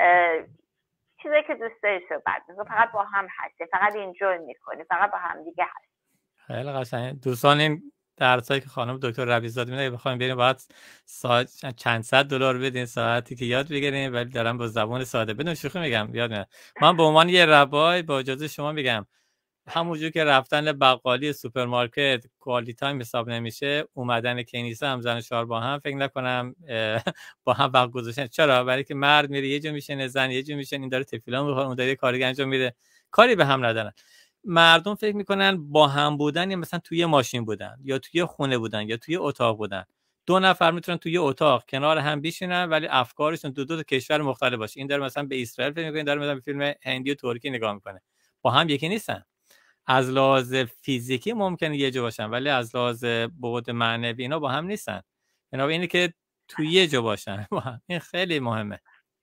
چیزایی که دوست داری صحبت می‌کنی، فقط با هم هستی، فقط اینجوری می‌کنی، فقط با هم دیگه هستی. خیلی قشنگ. دوستان این درسایی که خانم دکتر ربیع‌زاده میده بخوایم بریم باید ساعت چند صد دلار بدین ساعتی که یاد بگیریم، ولی دارم با زبان ساده، بدون شوخی میگم، یاد میاد. من به عنوان یه ربای با اجازه شما میگم، همونجور که رفتن بقالی سوپرمارکت کوالیتی تایم حساب نمیشه، اومدن کنیسه هم زن و شوهر با هم فکر نکنم با هم وقت گذاشتن. چرا؟ برای که مرد میره یه جا میشینه، زن یه جا میشینه، این داره تفیلا میخوره، اون داره کاری انجام میده، کاری به هم ندارن. مردم فکر میکنن با هم بودن یا مثلا توی ماشین بودن یا توی خونه بودن یا توی اتاق بودن. 2 نفر میتونن توی اتاق کنار هم بشینن ولی افکارشون دو کشور مختلف باشه. این داره مثلا به اسرائیل فکر میکنه، داره مثلا به فیلم هندی و ترکی نگاه میکنه. با هم یکی نیستن. از لحاظ فیزیکی ممکنه یه جا باشن ولی از لحاظ بعد معنوی اینا با هم نیستن. بنابراین اینه که توی یه جا باشن با هم. این خیلی مهمه.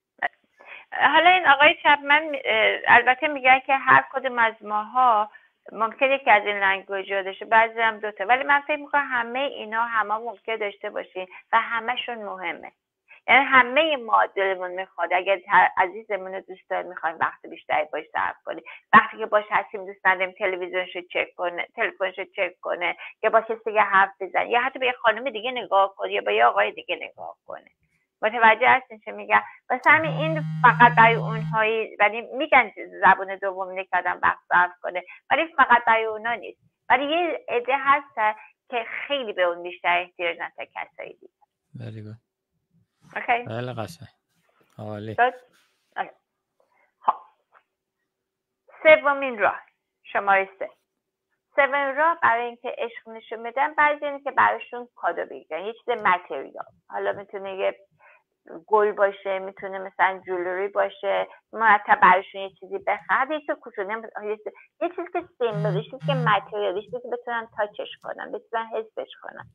حالا این آقای چپمن البته میگن که هر کدوم از ماها ممکنه که از این لنگویج‌ها داشته، بعضی هم دوتا، ولی من فکر میکنم همه اینا همه ممکنه داشته باشین و همه‌شون مهمه. یعنی همه ما دلمون میخواد اگر عزیزمون رو دوست داریم میخوایم وقت بیشتری باش صرف کنیم، وقتی که باش هستیم دوست نداریم تلویزیونشو چک کنه، تلفنشو چک کنه، یا با کسی دیگه حرف بزنه، یا حتی به یه خانم دیگه نگاه کنه یا با یه آقای دیگه نگاه کنه. متوجه هستین چه میگم؟ واسه همین این فقط برای اونهایی، ولی میگن زبان دوم اینه که آدم وقت صرف کنه، ولی فقط برای اونا نیست، ولی یه عده هست که خیلی به اون بیشتر احتیاج نداره تا کسایی دیگه. Very good. اوکی. خیلی قشنگ. عالی. خب. سومین راه، شماره 3. سومین راه برای اینکه عشق نشون بدن، بعضی اینه که براشون کادو بگیرن، یه چیز متریال. حالا میتونه یه گل باشه، میتونه مثلا جولری باشه، مرتب براشون یه چیزی بخرن، یه چیز کوچولو، یه چیزی که سیمبل، یه چیزی که متریال، یه چیزی که بتونن تاچش کنن، بتونن حسش کنن.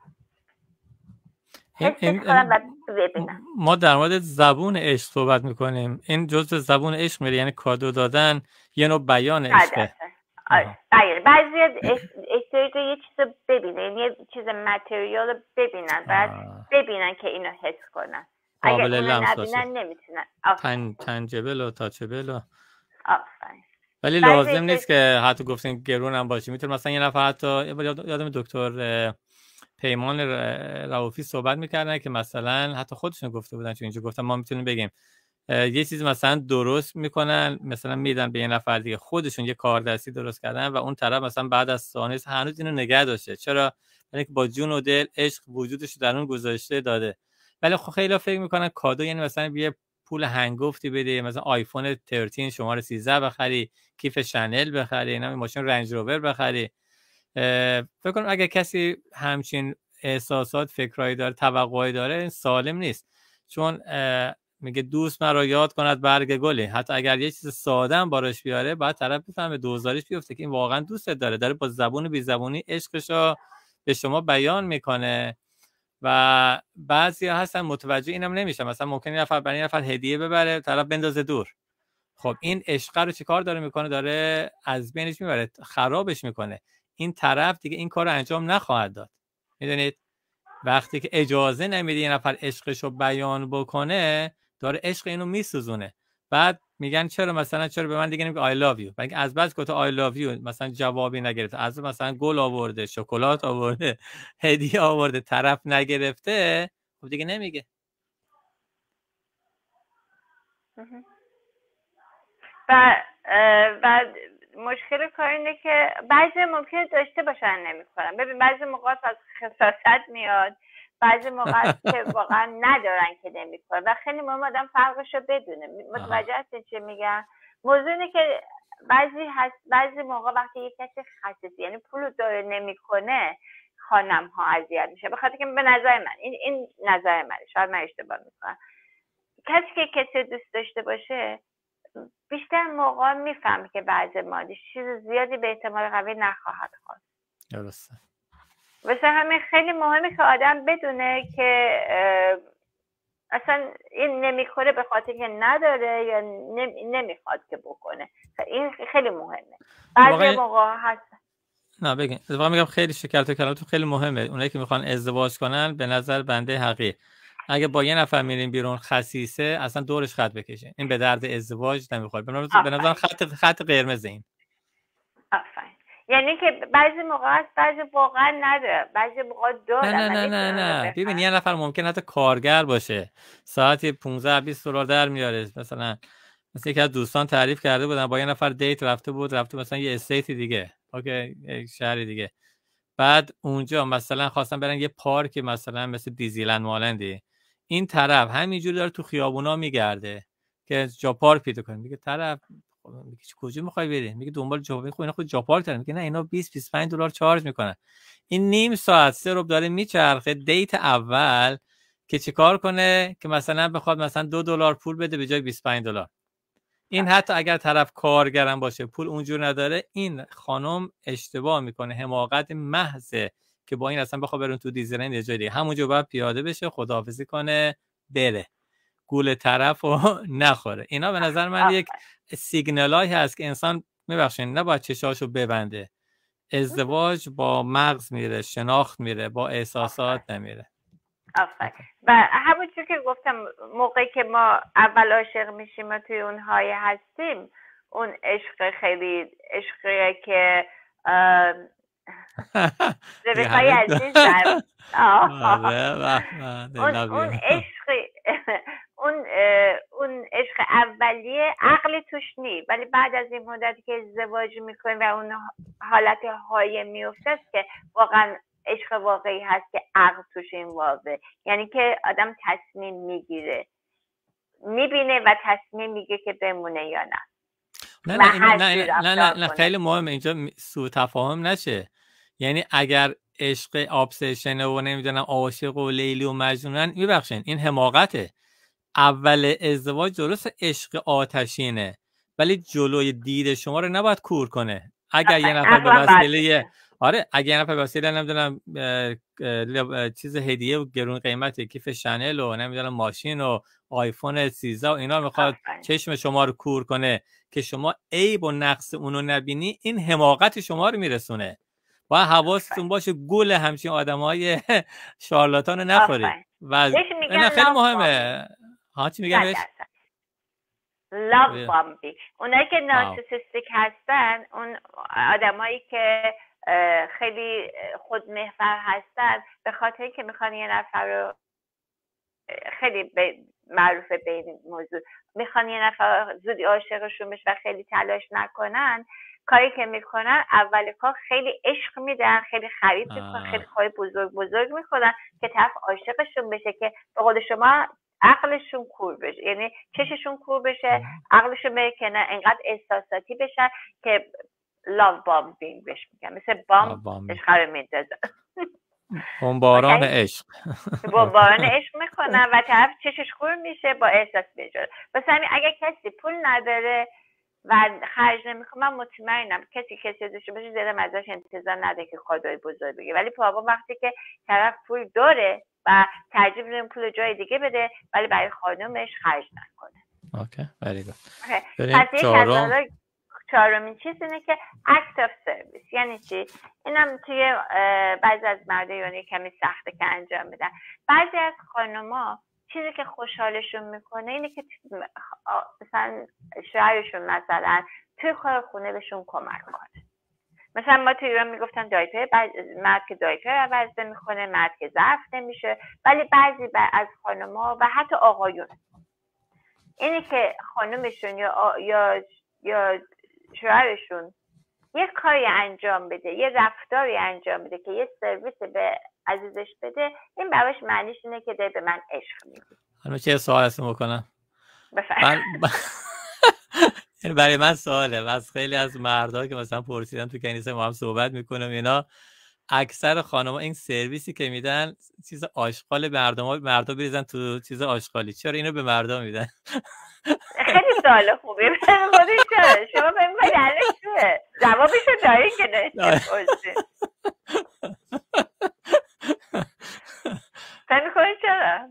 ما در مورد زبون عشق صحبت میکنیم. این جزء زبون عشق میره، یعنی کادو دادن یه نوع بیان عشقه. بعضی احتیاج یه چیز ببینن، یه چیز متریال ببینن، بعد ببینن که اینو حس کنن. اگر اینو نبینن نمیتونن. تنجبل و تاچبل و ولی لازم نیست که حتی گفتین گرون هم باشه. میتونه مثلا یه نفر، حتی یادم دکتر پیمان رؤوفی صحبت میکردن که مثلا حتی خودشون گفته بودن، چون اینجا گفتم ما میتونیم بگیم یه چیز مثلا درست میکنن، مثلا میدن به یه نفر دیگه، خودشون یه کاردستی درست کردن و اون طرف مثلا بعد از ثانیه هنوز اینو نگه داشته. چرا؟ یعنی که با جون و دل عشق وجودش در اون گذاشته داده. ولی خب خیلی فکر میکنن کادو یعنی مثلا یه پول هنگفتی بدی، مثلا آیفون 13 شماره 13 بخری، کیف شنل بخری، نه ماشین رنج روور بخری. فکر کنم اگه کسی همچین احساسات، فکرایی داره، توقعی داره، این سالم نیست. چون میگه دوست مرا یاد کند برگ گلی. حتی اگر یه چیز ساده هم باراش بیاره، باید طرف بفهمه دوزاریش بیفته که این واقعا دوستت داره با زبون بی زبونی عشقشو به شما بیان میکنه. و بعضی هستن متوجه اینم نمیشه، مثلا ممکنه نفر برای نفر هدیه ببره، طرف بندازه دور. خب این عشق رو چیکار داره میکنه؟ داره از بینش میبره، خرابش میکنه. این طرف دیگه این کار رو انجام نخواهد داد. میدونید وقتی که اجازه نمیده یه نفر عشقشو بیان بکنه، داره عشق اینو میسوزونه. بعد میگن چرا به من دیگه نمیگه I love you؟ بلکه از بس گفته I love you مثلا جوابی نگرفته، از مثلا گل آورده، شکلات آورده، هدیه آورده، طرف نگرفته، خب دیگه نمیگه. و مشکل کار اینه که بعضی ممکنه داشته باشن نمیکنن. ببین بعضی موقع از خساست میاد، بعضی موقع که واقعا ندارن که نمیکنن و خیلی مهم آدم فرقشو بدونه. متوجه هستین چه میگم؟ موضوع اینه که بعضی موقع وقتی یک کسی خسیسی یعنی پولو داره نمیکنه، خانم ها اذیت میشه. به خاطر که به نظر من این نظر منه، شاید من اشتباه میکنم، کسی که کسی دوست داشته باشه بیشتر موقع میفهمه که بعضی مادیش چیز زیادی به احتمال قوی نخواهد خواست. درسته. واسه همین خیلی مهمه که آدم بدونه که اصلا این نمیکنه به خاطر که نداره یا نمیخواد که بکنه. این خیلی مهمه. بعضی موقع هست نه بگین. واقعا میگم خیلی شکلات و کلماتون خیلی مهمه. اونایی که میخوان ازدواج کنن به نظر بنده حقی، اگه با یه نفر میرین بیرون خسیسه، اصلا دورش خط بکشه. این به درد ازدواج نمیخوره. به نظر خط قرمز این. آفرین. یعنی که بعضی موقع هست، بعضی واقعا نداره، بعضی موقع داره. نه. ببین یه نفر ممکن حتی کارگر باشه، ساعتی 15-20 دلار در میاره. مثلا یکی از دوستان تعریف کرده بودن با یه نفر دیت رفته مثلا یه استیت دیگه، اوکی، یک شهر دیگه. بعد اونجا مثلا خواستن برن یه پارک مثلا مثل دیزیلند مالندی. این طرف همینجوری داره تو خیابونا میگرده که جا پارک پیدا کنه. میگه طرف میگه کجا میخوای بری؟ میگه دنبال جا پارک. خب اینا خود جا پارک دارن. میگه نه اینا 20-25 دلار چارج میکنن. این نیم ساعت 3 ربع داره میچرخه دیت اول که چیکار کنه که مثلا بخواد مثلا 2 دلار پول بده به جای 25 دلار. این حتی اگر طرف کارگرم باشه پول اونجور نداره، این خانم اشتباه میکنه، حماقت محضه که با این اصلا بخواد برون تو دیزلند یه جای دیگه، همونجا باید پیاده بشه، خداحافظی کنه، بره، گول طرفو نخوره. اینا به نظر من یک سیگنالایی هست که انسان میبخشین نباید چشاشو ببنده. ازدواج با مغز میره، شناخت میره، با احساسات نمیره. و همونجور که گفتم موقعی که ما اول عاشق میشیم و توی اون حایه هستیم، اون عشق خیلی عشقیه که رفیقای عزیزم اون عشق اولیه عقلی توش نی، ولی بعد از این مدتی که ازدواج میکنیم و اون حالت حایه میفته که واقعا عشق واقعی هست که عقل توش این واضحه. یعنی که آدم تصمیم میگیره، میبینه و تصمیم میگه که بمونه یا نه. نه خیلی مهمه اینجا سوء تفاهم نشه. یعنی اگر عشق ابسشن و نمیدونم عاشق و لیلی و مجنونن، میبخشین این حماقته. اول ازدواج درست عشق آتشینه، ولی جلوی دید شما رو نباید کور کنه. اگر یه نفر به وسیله اگه یه نفر وسیله نمیدونم چیز هدیه و گرون قیمتی، کیف شنل و نمیدونم ماشین و آیفون 13 و اینا میخواد چشم شما رو کور کنه که شما عیب و نقص اونو نبینی، این حماقت شما رو میرسونه. باید حواستون باشه گول همچین آدمای شارلاتان رو نخورید. و اینا خیلی مهمه. چی میگن بهش؟ لاو بامبی. اونایی که نارسیسیستیک هستن، اون آدمایی که خیلی خودمحور هستن، به خاطر که میخوان یه نفر رو، خیلی معروفه به این موضوع، میخوان یه نفر زودی عاشقشون بشه و خیلی تلاش نکنن، کاری که میکنن اول کار خیلی عشق میدن، خیلی خرید میکنن، خیلی کار بزرگ میکنن که طرف عاشقشون بشه، که به قول شما عقلشون کور بشه، یعنی چششون کور بشه، عقلشون بره کنار، انقدر احساساتی بشن که لاو بامبینگ بهش میگن، مثل بامب عشق رو میندازن. بمباران عشق. بمباران عشق میکنن و طرف چشش کور میشه، با احساس میشه. مثلا اگر کسی پول نداره و خرج نمیکنه، من مطمئنم کسی داشته باشه دلم ازش انتظار نده که کادوی بزرگ بگیره، ولی بابا وقتی که طرف پول داره و ترجیح میده پول جای دیگه بده ولی برای خانومش خرج نکنه. اوکی، very good. پس چهارمین چیز اینه که act of service. یعنی چی؟ اینم توی بعضی از مردا ایرانی کمی سخته که انجام میدن. بعضی از خانوما چیزی که خوشحالشون میکنه اینه که مثلا شوهرشون مثلا توی کار خونه بهشون کمک کنه. مثلا ما توی ایران میگفتن دایپر، مرد که دایپر عوض نمیکنه، مرد که ظرف نمیشه، ولی بعضی از خانوما و حتی آقایون اینه که خانومشون یا شوهرشون یه کاری انجام بده، یه رفتاری انجام بده که یه سرویس به عزیزش بده، این براش معنیش اینه که داره به من عشق میده. حالا چه سوال هستم بکنم؟ یعنی برای من سواله، بس خیلی از مردها که مثلا پرسیدن تو کنیسه ما هم صحبت میکنم اینا، اکثر خانم‌ها این سرویسی که میدن چیز آشغال مردا بریزن تو چیز آشغالی، چرا اینو به مردا میدن؟ خیلی سوال خوبی. شما به این باید چیه؟ جوابشو دارین که داشته فهم میکنین چرا؟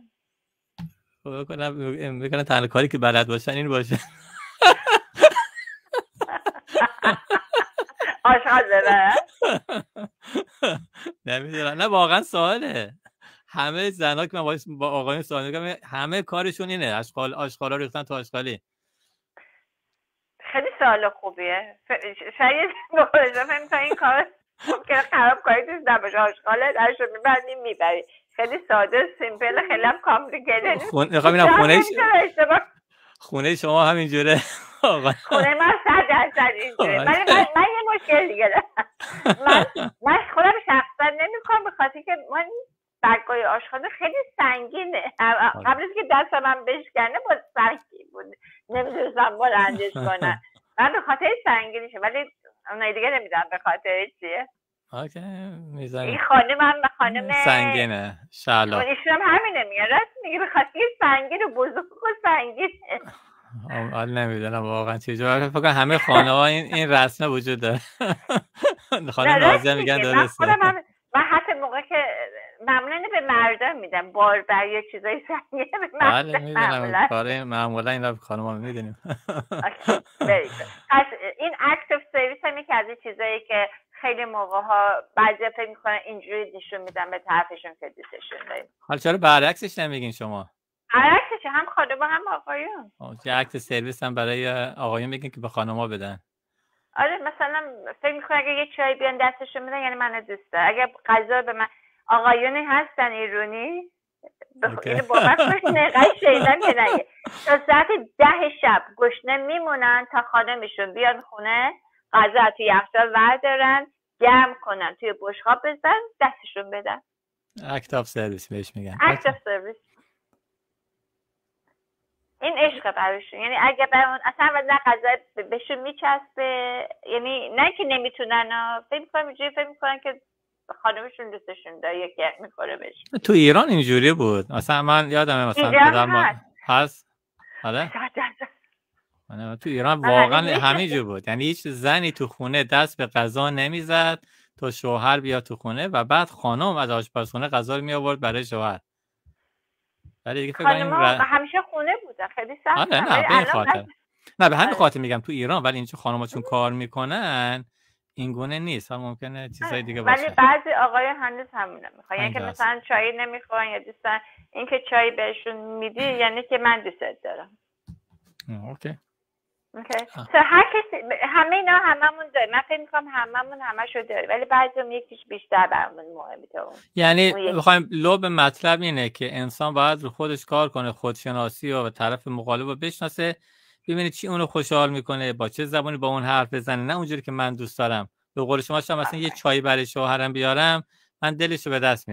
میکنن تنها کاری که بلد باشن این باشه. آشغال ببرن؟ نمیدونم، نه واقعا سواله. همه زنها که من با آقایون سوال میکنم همه کارشون اینه، آشغالا ریختن تو آشغالی. خیلی سوال خوبیه. شاید بخورشم فهم میکنم این کار ممکنه خراب کاری توش نباشه، آشغاله درشو میبرنیم میبری. خیلی ساده سیمپل، خیلی هم کامپلیکیتد. خونه شما همینجوره؟ خونه من 100% اینجوره. ولی من یه مشکل دیگه دارم. من خودم شخصا نمی‌کنم به خاطر که من برگای آشغال خیلی سنگینه. قبل از که دست من بشکنه با سنگین بود، نمی‌دونستم بلندش کنم. من به خاطر سنگینشه، ولی اونای دیگه نمی‌دونم به خاطر چیه. اوکی، میذارم. این خانم سنگینه، شالا. ایشون هم همینه میگه، راست میگه، به خاطر سنگین و بزرگ و سنگینه. نمیدونم واقعا چجوری، فکر کنم همه خانه‌ها این رسمه وجود داره. خانم نازیه میگن درسته. من حتی موقع که معمولا به مردم میدم باربر یا چیزای سنگینه به مردم. بله میدونم، کار معمولا اینا خانم‌ها میدونیم. پس این اکت اف سرویس هم یکی از این چیزایی که خیلی موقع‌ها بعضیا فکر می‌کنن اینجوری نشون میدن به طرفشون که دوستشون داریم. حالا چرا برعکسش نمیگین شما؟ برعکسش هم خانم‌ها هم آقایون. یه اکت سرویس هم برای آقایون میگین که به خانم‌ها بدن. آره مثلا فکر می‌کنم اگه یه چای بیان دستشون بدن یعنی منو دوست داره. اگه غذا به من، آقایونی هستن ایرانی اینو باور کنید نقای شیطان که نگه، تا ساعت 10 شب گشنه میمونن تا خانمشون بیان خونه، غذا توی یخچال وردارن، گرم کنن، توی بشقاب بزن، دستشون بدن. اکت آف سرویس بهش میگن. اکت آف سرویس. این عشق براشون، یعنی اگه به اون اصلا نه غذا بهشون میچسبه، یعنی نه که نمیتونن، فکر میکنن که خانمشون دوستشون داره یکی میخوره بهش. تو ایران اینجوری بود، مثلا من یادمه مثلا پدرم هست. آره تو ایران واقعا همینجور بود، یعنی هیچ زنی تو خونه دست به غذا نمیزد تا شوهر بیاد تو خونه و بعد خانم از آشپزخونه غذا رو می آورد برای شوهر. ولی دیگه فکر کنم همیشه خونه بودن، خیلی سخت. نه به همین خاطر میگم تو ایران، ولی اینجا خانم‌ها چون کار میکنن این گونه نیست، ممکنه چیزای دیگه باشه. ولی بعضی آقایون هنوز همونه میخوان، یعنی که مثلا چای نمیخورن یا دوستان اینکه چای بهشون میدی یعنی که من دوست دارم. اوکی. هر کسی، همه اینا هممون داره. من فکر میکنم هممون همشو داره، ولی بعضی‌ها یکیش بیشتر برامون مهمه تا اون. یعنی بخوایم لب مطلب اینه که انسان باید رو خودش کار کنه، خودشناسی و طرف مقابل رو بشناسه، ببینید چی اونو خوشحال میکنه، با چه زبانی با اون حرف بزنه، نه اونجوری که من دوست دارم. به قول شما مثلا یه چای برای شوهرم بیارم من دلشو به دست میارم،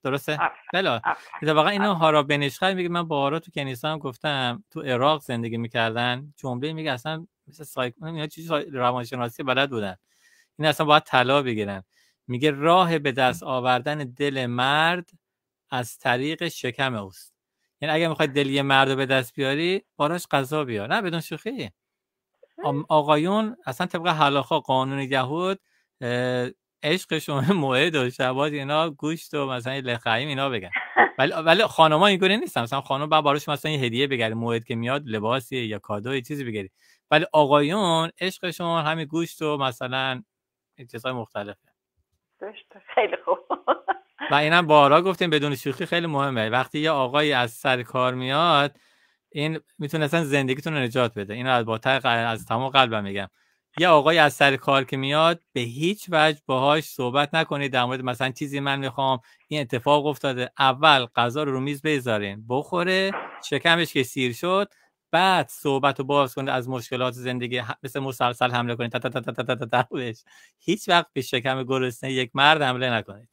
درسته؟ بله. واقعا اینو هارا بنیشخر میگه، من بارها تو کنیسه هم گفتم، تو عراق زندگی میکردن، جمله میگه اصلا مثل سایکون اینا چیزی روانشناسی بلد بودن، این اصلا باید طلا بگیرن. میگه راه به دست آوردن دل مرد از طریق شکم اوست. یعنی اگه میخوای دل یه مرد رو به دست بیاری، باراش غذا بیار. نه بدون شوخی. آقایون اصلا طبق حلاخا قانون یهود عشقشون موعد و شبات اینا گوشت و مثلا لخیم اینا بگن، ولی خانم‌ها اینطوری نیستن. مثلا خانم بعد براش مثلا یه هدیه بگیری، موعد که میاد لباسی یا کادوی چیزی بگیری، ولی آقایون عشقشون همین گوشت و مثلا چیزهای مختلفه. خیلی خوب. و اینم بارها گفتیم بدون شوخی خیلی مهمه. وقتی یه آقایی از سر کار میاد، این میتونه اصلا زندگیتون رو نجات بده. اینو از تمام قلبم میگم. یه آقای از سر کار که میاد، به هیچ وجه باهاش صحبت نکنید در مورد مثلا چیزی من میخوام این اتفاق افتاده. اول غذا رو میز بذارین بخوره، شکمش که سیر شد، بعد صحبت رو باز کنید از مشکلات زندگی، مثل مسلسل حمله کنید تا تا تا تا تا تا تا. هیچ وقت به شکم گرسنه یک مرد حمله نکنید.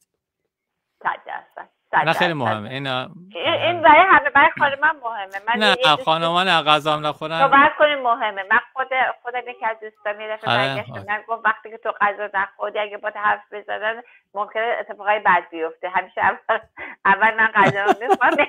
نه خیلی مهمه این برای همه، برای خانمان مهمه. من نه خانمان غذا هم نخورن صحبت کنیم مهمه. من خودم یکی از دوستان یه دفعه برگشتم، من گفت وقتی که تو غذا نخوردی اگه با حرف بزنن ممکنه اتفاقای بد بیفته. همیشه اول من غذا رو میخورم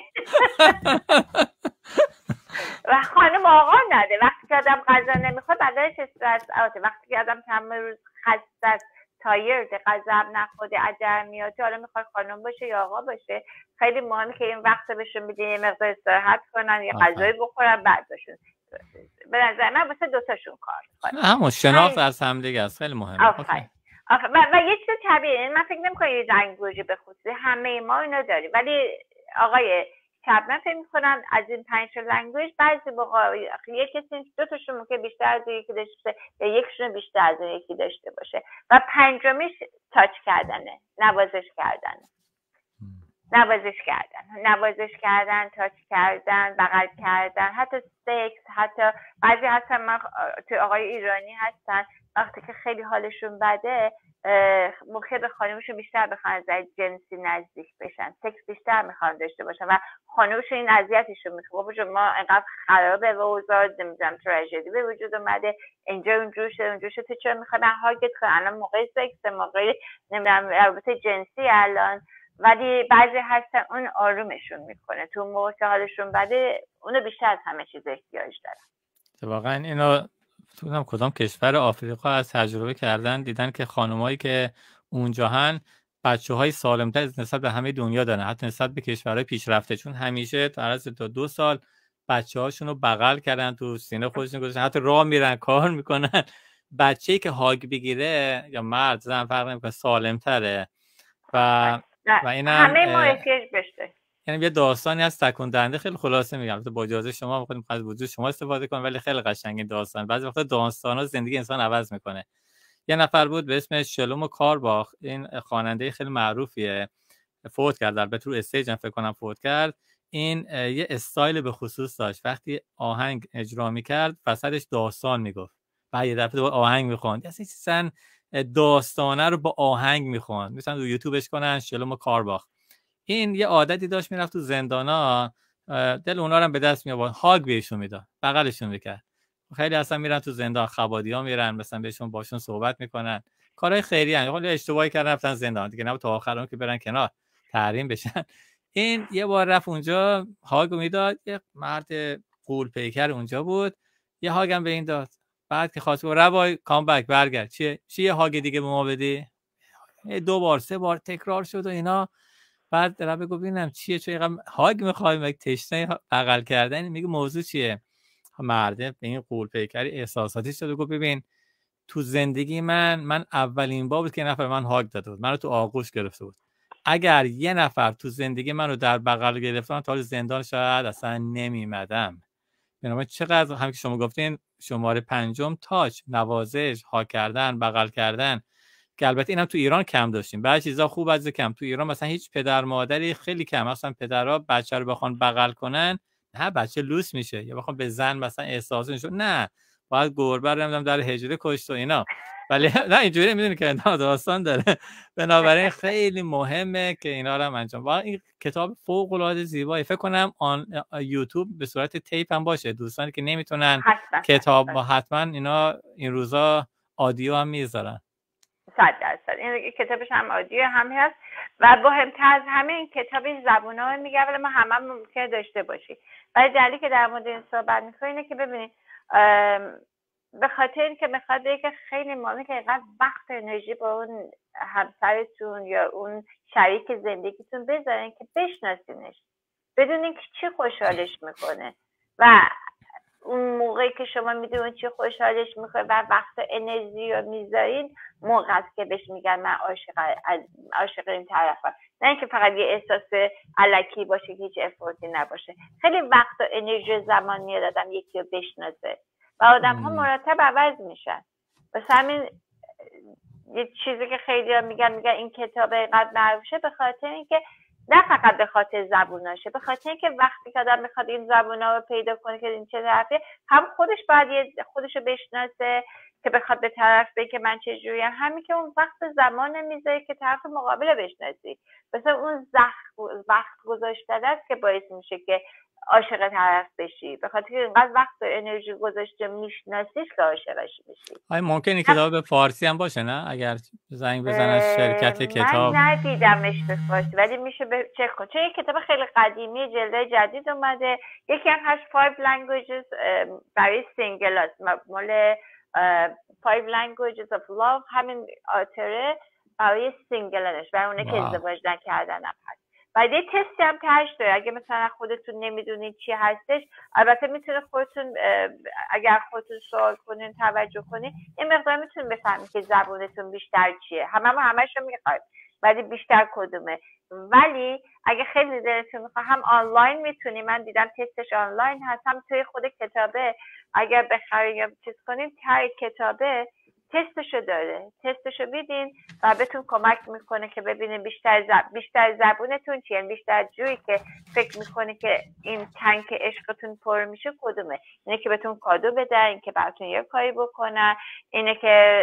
و خانم آقا نده. وقتی که آدم غذا نمیخواد بعدش استرس اوته. وقتی که آدم تمام روز خسته است، تایرد، غذا هم نخورده، عجب میاد، حالا میخواد خانم باشه یا آقا باشه، خیلی مهمه که این وقت بهشون بدین یه مقدار استراحت کنن، یه غذایی بخورن، بعدشون به نظر من واسه دوتاشون کار کنن. همون شناخت از هم دیگه است، خیلی مهمه. و یه چیز طبیعیه، من فکر نمی‌کنم یه لنگویج به خصوص همه ما اینو داریم، ولی آقای من فکر می‌کنم از این 5 تا لنگویج بعضی موقع یک کسی دو تاشون ممکن بیشتر از یکی داشته باشه یا یکشون بیشتر از یکی داشته باشه. و پنجمیش تاچ کردنه، نوازش کردن، تاچ کردن، بغل کردن، حتی سکس. حتی بعضی هستن، من تو آقای ایرانی هستن وقتی که خیلی حالشون بده ممکن به خانمشون بیشتر بخوان از جنسی نزدیک بشن، سکس بیشتر میخوان داشته باشن و خانمشون این اذیتشون میکنه. بابا ما انقدر خرابه و اوضاع نمیدونم تراژدی به وجود اومده، اینجا اونجور شده، تو چرا میخوای من هاگت کنم؟ الان موقع سکس، موقع نمیدونم رابطه جنسی الان. ولی بعضی هستن اون آرومشون میکنه، تو موقع که حالشون بده اونو بیشتر از همه چیز احتیاج دارن. واقعا اینو تو کدام کشور آفریقا از تجربه کردن، دیدن که خانمایی که اونجاهن بچه‌های سالم‌تر نسبت به همه دنیا دارن، حتی نسبت به کشورهای پیشرفته، چون همیشه تا 2 سال بچه‌هاشون رو بغل کردن، تو سینه خودشون گذاشتن، حتی راه میرن، کار میکنن. بچه‌ای که هاگ بگیره یا مرد زن فرق نمیکنه، سالم‌تره. و اینم همه ما احتیاج بشه. یعنی یه داستانی از تکون دهنده، خیلی خلاصه میگم، با اجازه شما می‌خوایم از وجود شما استفاده کنم، ولی خیلی قشنگه داستان. بعضی وقتا داستانا زندگی انسان عوض میکنه. یه نفر بود به اسم شلوم کارباخ، این خواننده خیلی معروفیه، فوت کرد، البته رو استیج هم فکر کنم فوت کرد. این یه استایل به خصوص داشت، وقتی آهنگ اجرا میکرد وسطش داستان میگفت، بعد یه دفعه دوباره آهنگ میخوند، اصلا داستانه رو با آهنگ میخوند. مثلا رو یوتیوبش کنن شلوم کارباخ. این یه عادتی داشت، میرفت تو زندانا، دل اونا رو هم به دست می آورد، هاگ بهشون میداد، بغلشون میکرد. خیلی اصلا میرن تو زندان، خبادی‌ها میرن مثلا بهشون باشون صحبت میکنن، کارهای خیریه. یعنی اشتباهی کردن رفتن زندان دیگه، نه تا آخرام که برن کنار تحریم بشن. این یه بار رفت اونجا، هاگ میداد، یه مرد قول پیکر اونجا بود، یه هاگم به این داد. بعد که خواست روای کام بک برگرد، چیه هاگ دیگه به ما بدی؟ 2 بار 3 بار تکرار شد و اینا. بعد ربه گفت ببینم چیه، چه اینقدر هاگ میخوای، مگه تشنه بغل کردن؟ میگه موضوع چیه؟ مرده به این قول پیکری احساساتی شد و گفت ببین تو زندگی من اولین بار بود که نفر من هاگ داده بود، منو تو آغوش گرفته بود. اگر یه نفر تو زندگی منو در بغل گرفت، تا زندان شاید اصلا نمیمدم. بنابراین چقدر هم که شما گفتین شماره 5 تاچ، نوازش، هاگ کردن، بغل کردن، که البته اینم تو ایران کم داشتیم. بعضی چیزا خوب از کم. تو ایران مثلا هیچ پدر مادری خیلی کم، مثلا پدرها بچه رو بخوان بغل کنن، نه بچه لوس میشه، یا بخوام به زن مثلا احساسش، نه باید گربه رو نمیدونم در حجره کشت و اینا. ولی نه اینجوری میدونی که داستان داره. بنابراین خیلی مهمه که اینا رو هم انجام. واقعا این کتاب فوق العاده زیبایی. فکر کنم آن یوتیوب به صورت تیپ هم باشه. دوستانی که نمیتونن کتاب با حتما اینا این روزا آدیو هم میذارن. 100%. این کتابش هم آدیو هم هست و مهمتر از همه این کتابی زبون‌ها میگه، ولی ما همه ممکنه داشته باشیم. ولی دلیلی که در مورد این صحبت می‌کنه اینه که ببینید به خاطر اینکه میخواد بگه که خیلی مهمه که اینقدر وقت انرژی با اون همسرتون یا اون شریک زندگیتون بذارین که بشناسینش، بدونین که چی خوشحالش میکنه و اون موقعی که شما میدونین چی خوشحالش میکنه و وقت انرژی رو میذارین، موقع است که بهش میگن من عاشق این طرفم. نه اینکه فقط یه احساس الکی باشه که هیچ افورتی نباشه. خیلی وقت و انرژی و زمان میاد آدم یکی رو بشناسه و آدم ها مرتب عوض میشن. واسه همین یه چیزی که خیلی ها میگن این کتاب اینقدر معروفه به خاطر اینکه نه فقط به خاطر زبوناشه، به خاطر اینکه وقتی که آدم میخواد این زبونا رو پیدا کنه که این چه طرفه، هم خودش باید خودش رو بشناسه که بخواد به طرف بگه که من چه جوریم، همین که اون وقت زمان میذاره که طرف مقابل بشناسی. مثلا اون وقت گذاشتن است که باعث میشه که عاشق طرف بشی، به خاطر اینقدر وقت و انرژی گذاشته میشناسیش که عاشقش بشی. ممکنه کتاب به فارسی هم باشه نه؟ اگر زنگ بزن از شرکت کتاب. من ندیدمش به فارسی ولی میشه چک کن، چون یک کتاب خیلی قدیمی، جلد جدید اومده. یکی هم هست 5 languages برای سینگل هست، مال 5 languages of love، همین آتره برای سینگلنش، برای اونه که ازدواج نکردن هم هست. و یه تستی هم تهش داره، اگه مثلا خودتون نمیدونید چی هستش، البته میتونه خودتون اگر خودتون سوال کنین توجه کنین این مقدار میتونین بفهمید که زبونتون بیشتر چیه. همشو میخوایم ولی بیشتر کدومه. ولی اگه خیلی دلتون میخواد هم آنلاین میتونی، من دیدم تستش آنلاین هست، هم توی خود کتابه اگر بخرین یا چیز کنین تای کتابه تستشو داره، تستشو بیدین و بهتون کمک میکنه که ببینین بیشتر زبونتون چیه، بیشتر جوری که فکر میکنه که این تانک عشقتون پر میشه کدومه. اینه که بهتون کادو بده، این که براتون یه کاری بکنه، اینه که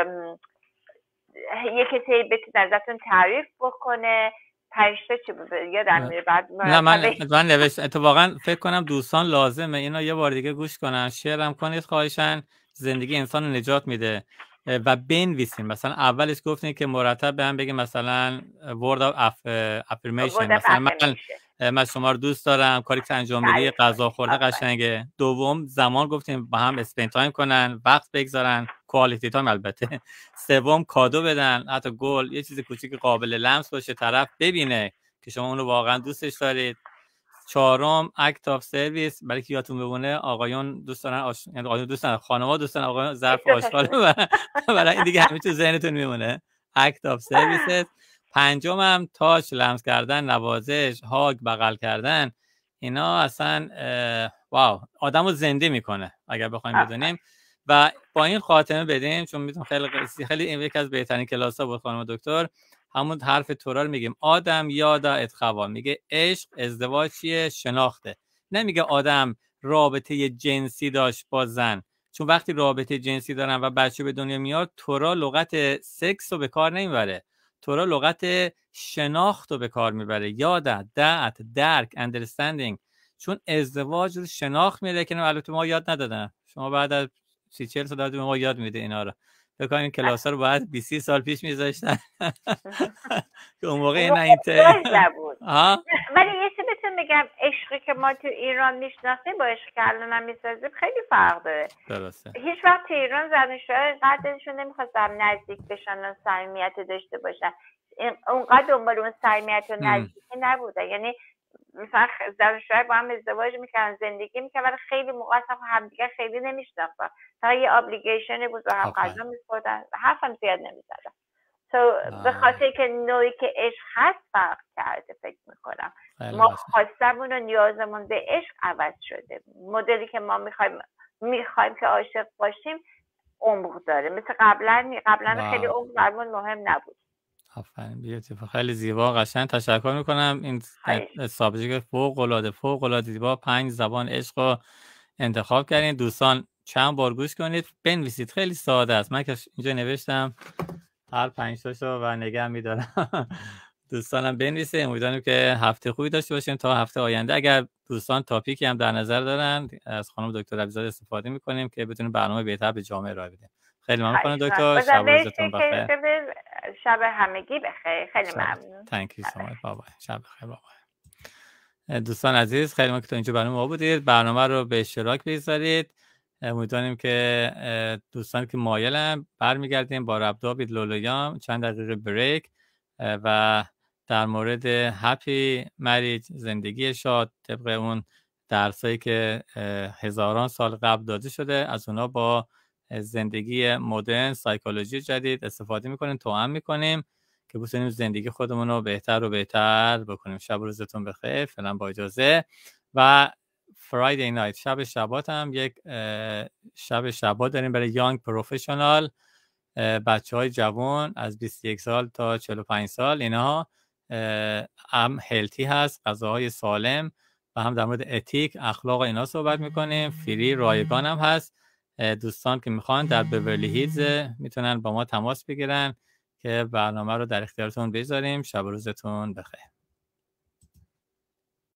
یه کسی بتونه ازتون تعریف بکنه. 5 تا چی بود یادم میره بعد نه من نوشت اتفاقا فکر کنم دوستان لازمه اینا یه بار دیگه گوش کنن، شیرم کنید خواهشاً. زندگی انسان رو نجات میده و بنویسین. مثلا اولش گفتین که مرتب به هم بگیم مثلا word of affirmation، مثلا من شما رو دوست دارم، کاری که انجام میدی، غذا خورده قشنگه. دوم زمان گفتیم با هم اسپند تایم کنن، وقت بگذارن، کوالیتی تایم البته. سوم کادو بدن، حتی گل، یه چیز کوچیک قابل لمس باشه، طرف ببینه که شما اون رو واقعا دوستش دارید. 4م اکت آف سرویس، برای که یادتون بمونه آقایون دوست دارن یعنی آقایون دوست دارن، خانم‌ها دوست دارن آقایون ظرف آشغال برای این دیگه همین تو ذهنتون میمونه. اکت آف سرویس. 5م هم تاچ، لمس کردن، نوازش، هاگ، بغل کردن. اینا اصلا واو آدمو زنده میکنه اگر بخوایم بدونیم. و با این خاتمه بدیم چون میتونم خیلی این یکی از بهترین کلاس‌ها بود خانم دکتر. همون حرف تورا رو میگیم آدم یادا اتخوا، میگه عشق ازدواج چیه؟ شناخته. نمیگه آدم رابطه جنسی داشت با زن، چون وقتی رابطه جنسی دارن و بچه به دنیا میاد تورا لغت سکس رو به کار نمیبره، تورا لغت شناخت رو به کار میبره. یادا، دعت، درک، اندرستندینگ، چون ازدواج رو شناخت میده که البته ما یاد ندادن. شما بعد از 30-40 سال به ما یاد میده اینا رو. بکنم این کلاس ها رو باید 20 سال پیش میذاشتن که اون موقع نبود. ولی یه چیزی بهتون بگم، عشقی که ما تو ایران میشناسیم با عشقی که الان میسازیم خیلی فرق داره. درسته. هیچ وقت تو ایران زناشویی قدرشون نمیخواستن نزدیک بشن و صمیمیت داشته باشن، اونقدر دنبال اون صمیمیت و نزدیکی نبوده. یعنی مثلا زناشویی با هم ازدواج میکردن، زندگی میکردن، ولی خیلی موقع اصلا همدیگه خیلی نمیشناختن، فقط یه ابلیگیشن بود و هم غذا میخوردن و حرفم زیاد نمیزدن. به خاطر که نوعی که عشق هست فرق کرده فکر میکنم. ما خواستمون و نیازمون به عشق عوض شده. مدلی که ما میخوایم که عاشق باشیم عمق داره، مثل قبلا خیلی عمق برامون مهم نبود. آفرین، بیوتیفول، خیلی زیبا، قشنگ. تشکر میکنم. این سابجکت فوق العاده زیبا. 5 زبان عشق رو انتخاب کردین. دوستان چند بار گوش کنید، بنویسید، خیلی ساده است. من که اینجا نوشتم هر 5 تاشو و نگه می‌دارم. دوستانم بنویسه. امیدوارم که هفته خوبی داشته باشیم تا هفته آینده. اگر دوستان تاپیکی هم در نظر دارن از خانم دکتر ربیزاده استفاده می‌کنیم که بتونیم برنامه بهتر به جامعه ارائه بدیم. خیلی ممنون خانم دکتر. شب و روزتون بخیر. شب همگی بخیر. خیلی ممنون. Thank you so much. بابا. شب بخیر بابا. دوستان عزیز، خیلی ممنون که تا اینجا برنامه ما بودید. برنامه رو به اشتراک بگذارید. امیدواریم که دوستان که مایلن برمیگردیم با ربدابید لولویام چند دقیقه بریک و در مورد هپی مریج، زندگی شاد، طبق اون درسایی که هزاران سال قبل داده شده، از اونا با زندگی مدرن، سایکولوژی جدید استفاده میکنیم، توأم میکنیم که بتونیم زندگی خودمون رو بهتر و بهتر بکنیم. شب و روزتون بخیر. فعلا با اجازه. و فرایدی نایت، شب شبات هم یک شب شبات داریم برای یانگ پروفشنال، بچه‌های جوان از 21 سال تا 45 سال. اینها هم هلتی هست، غذاهای سالم، و هم در مورد اتیک، اخلاق اینا صحبت میکنیم. فری، رایگان هم هست. دوستان که میخوان در بیورلی هیلز میتونن با ما تماس بگیرن که برنامه رو در اختیارتون بذاریم. شب و روزتون بخیر.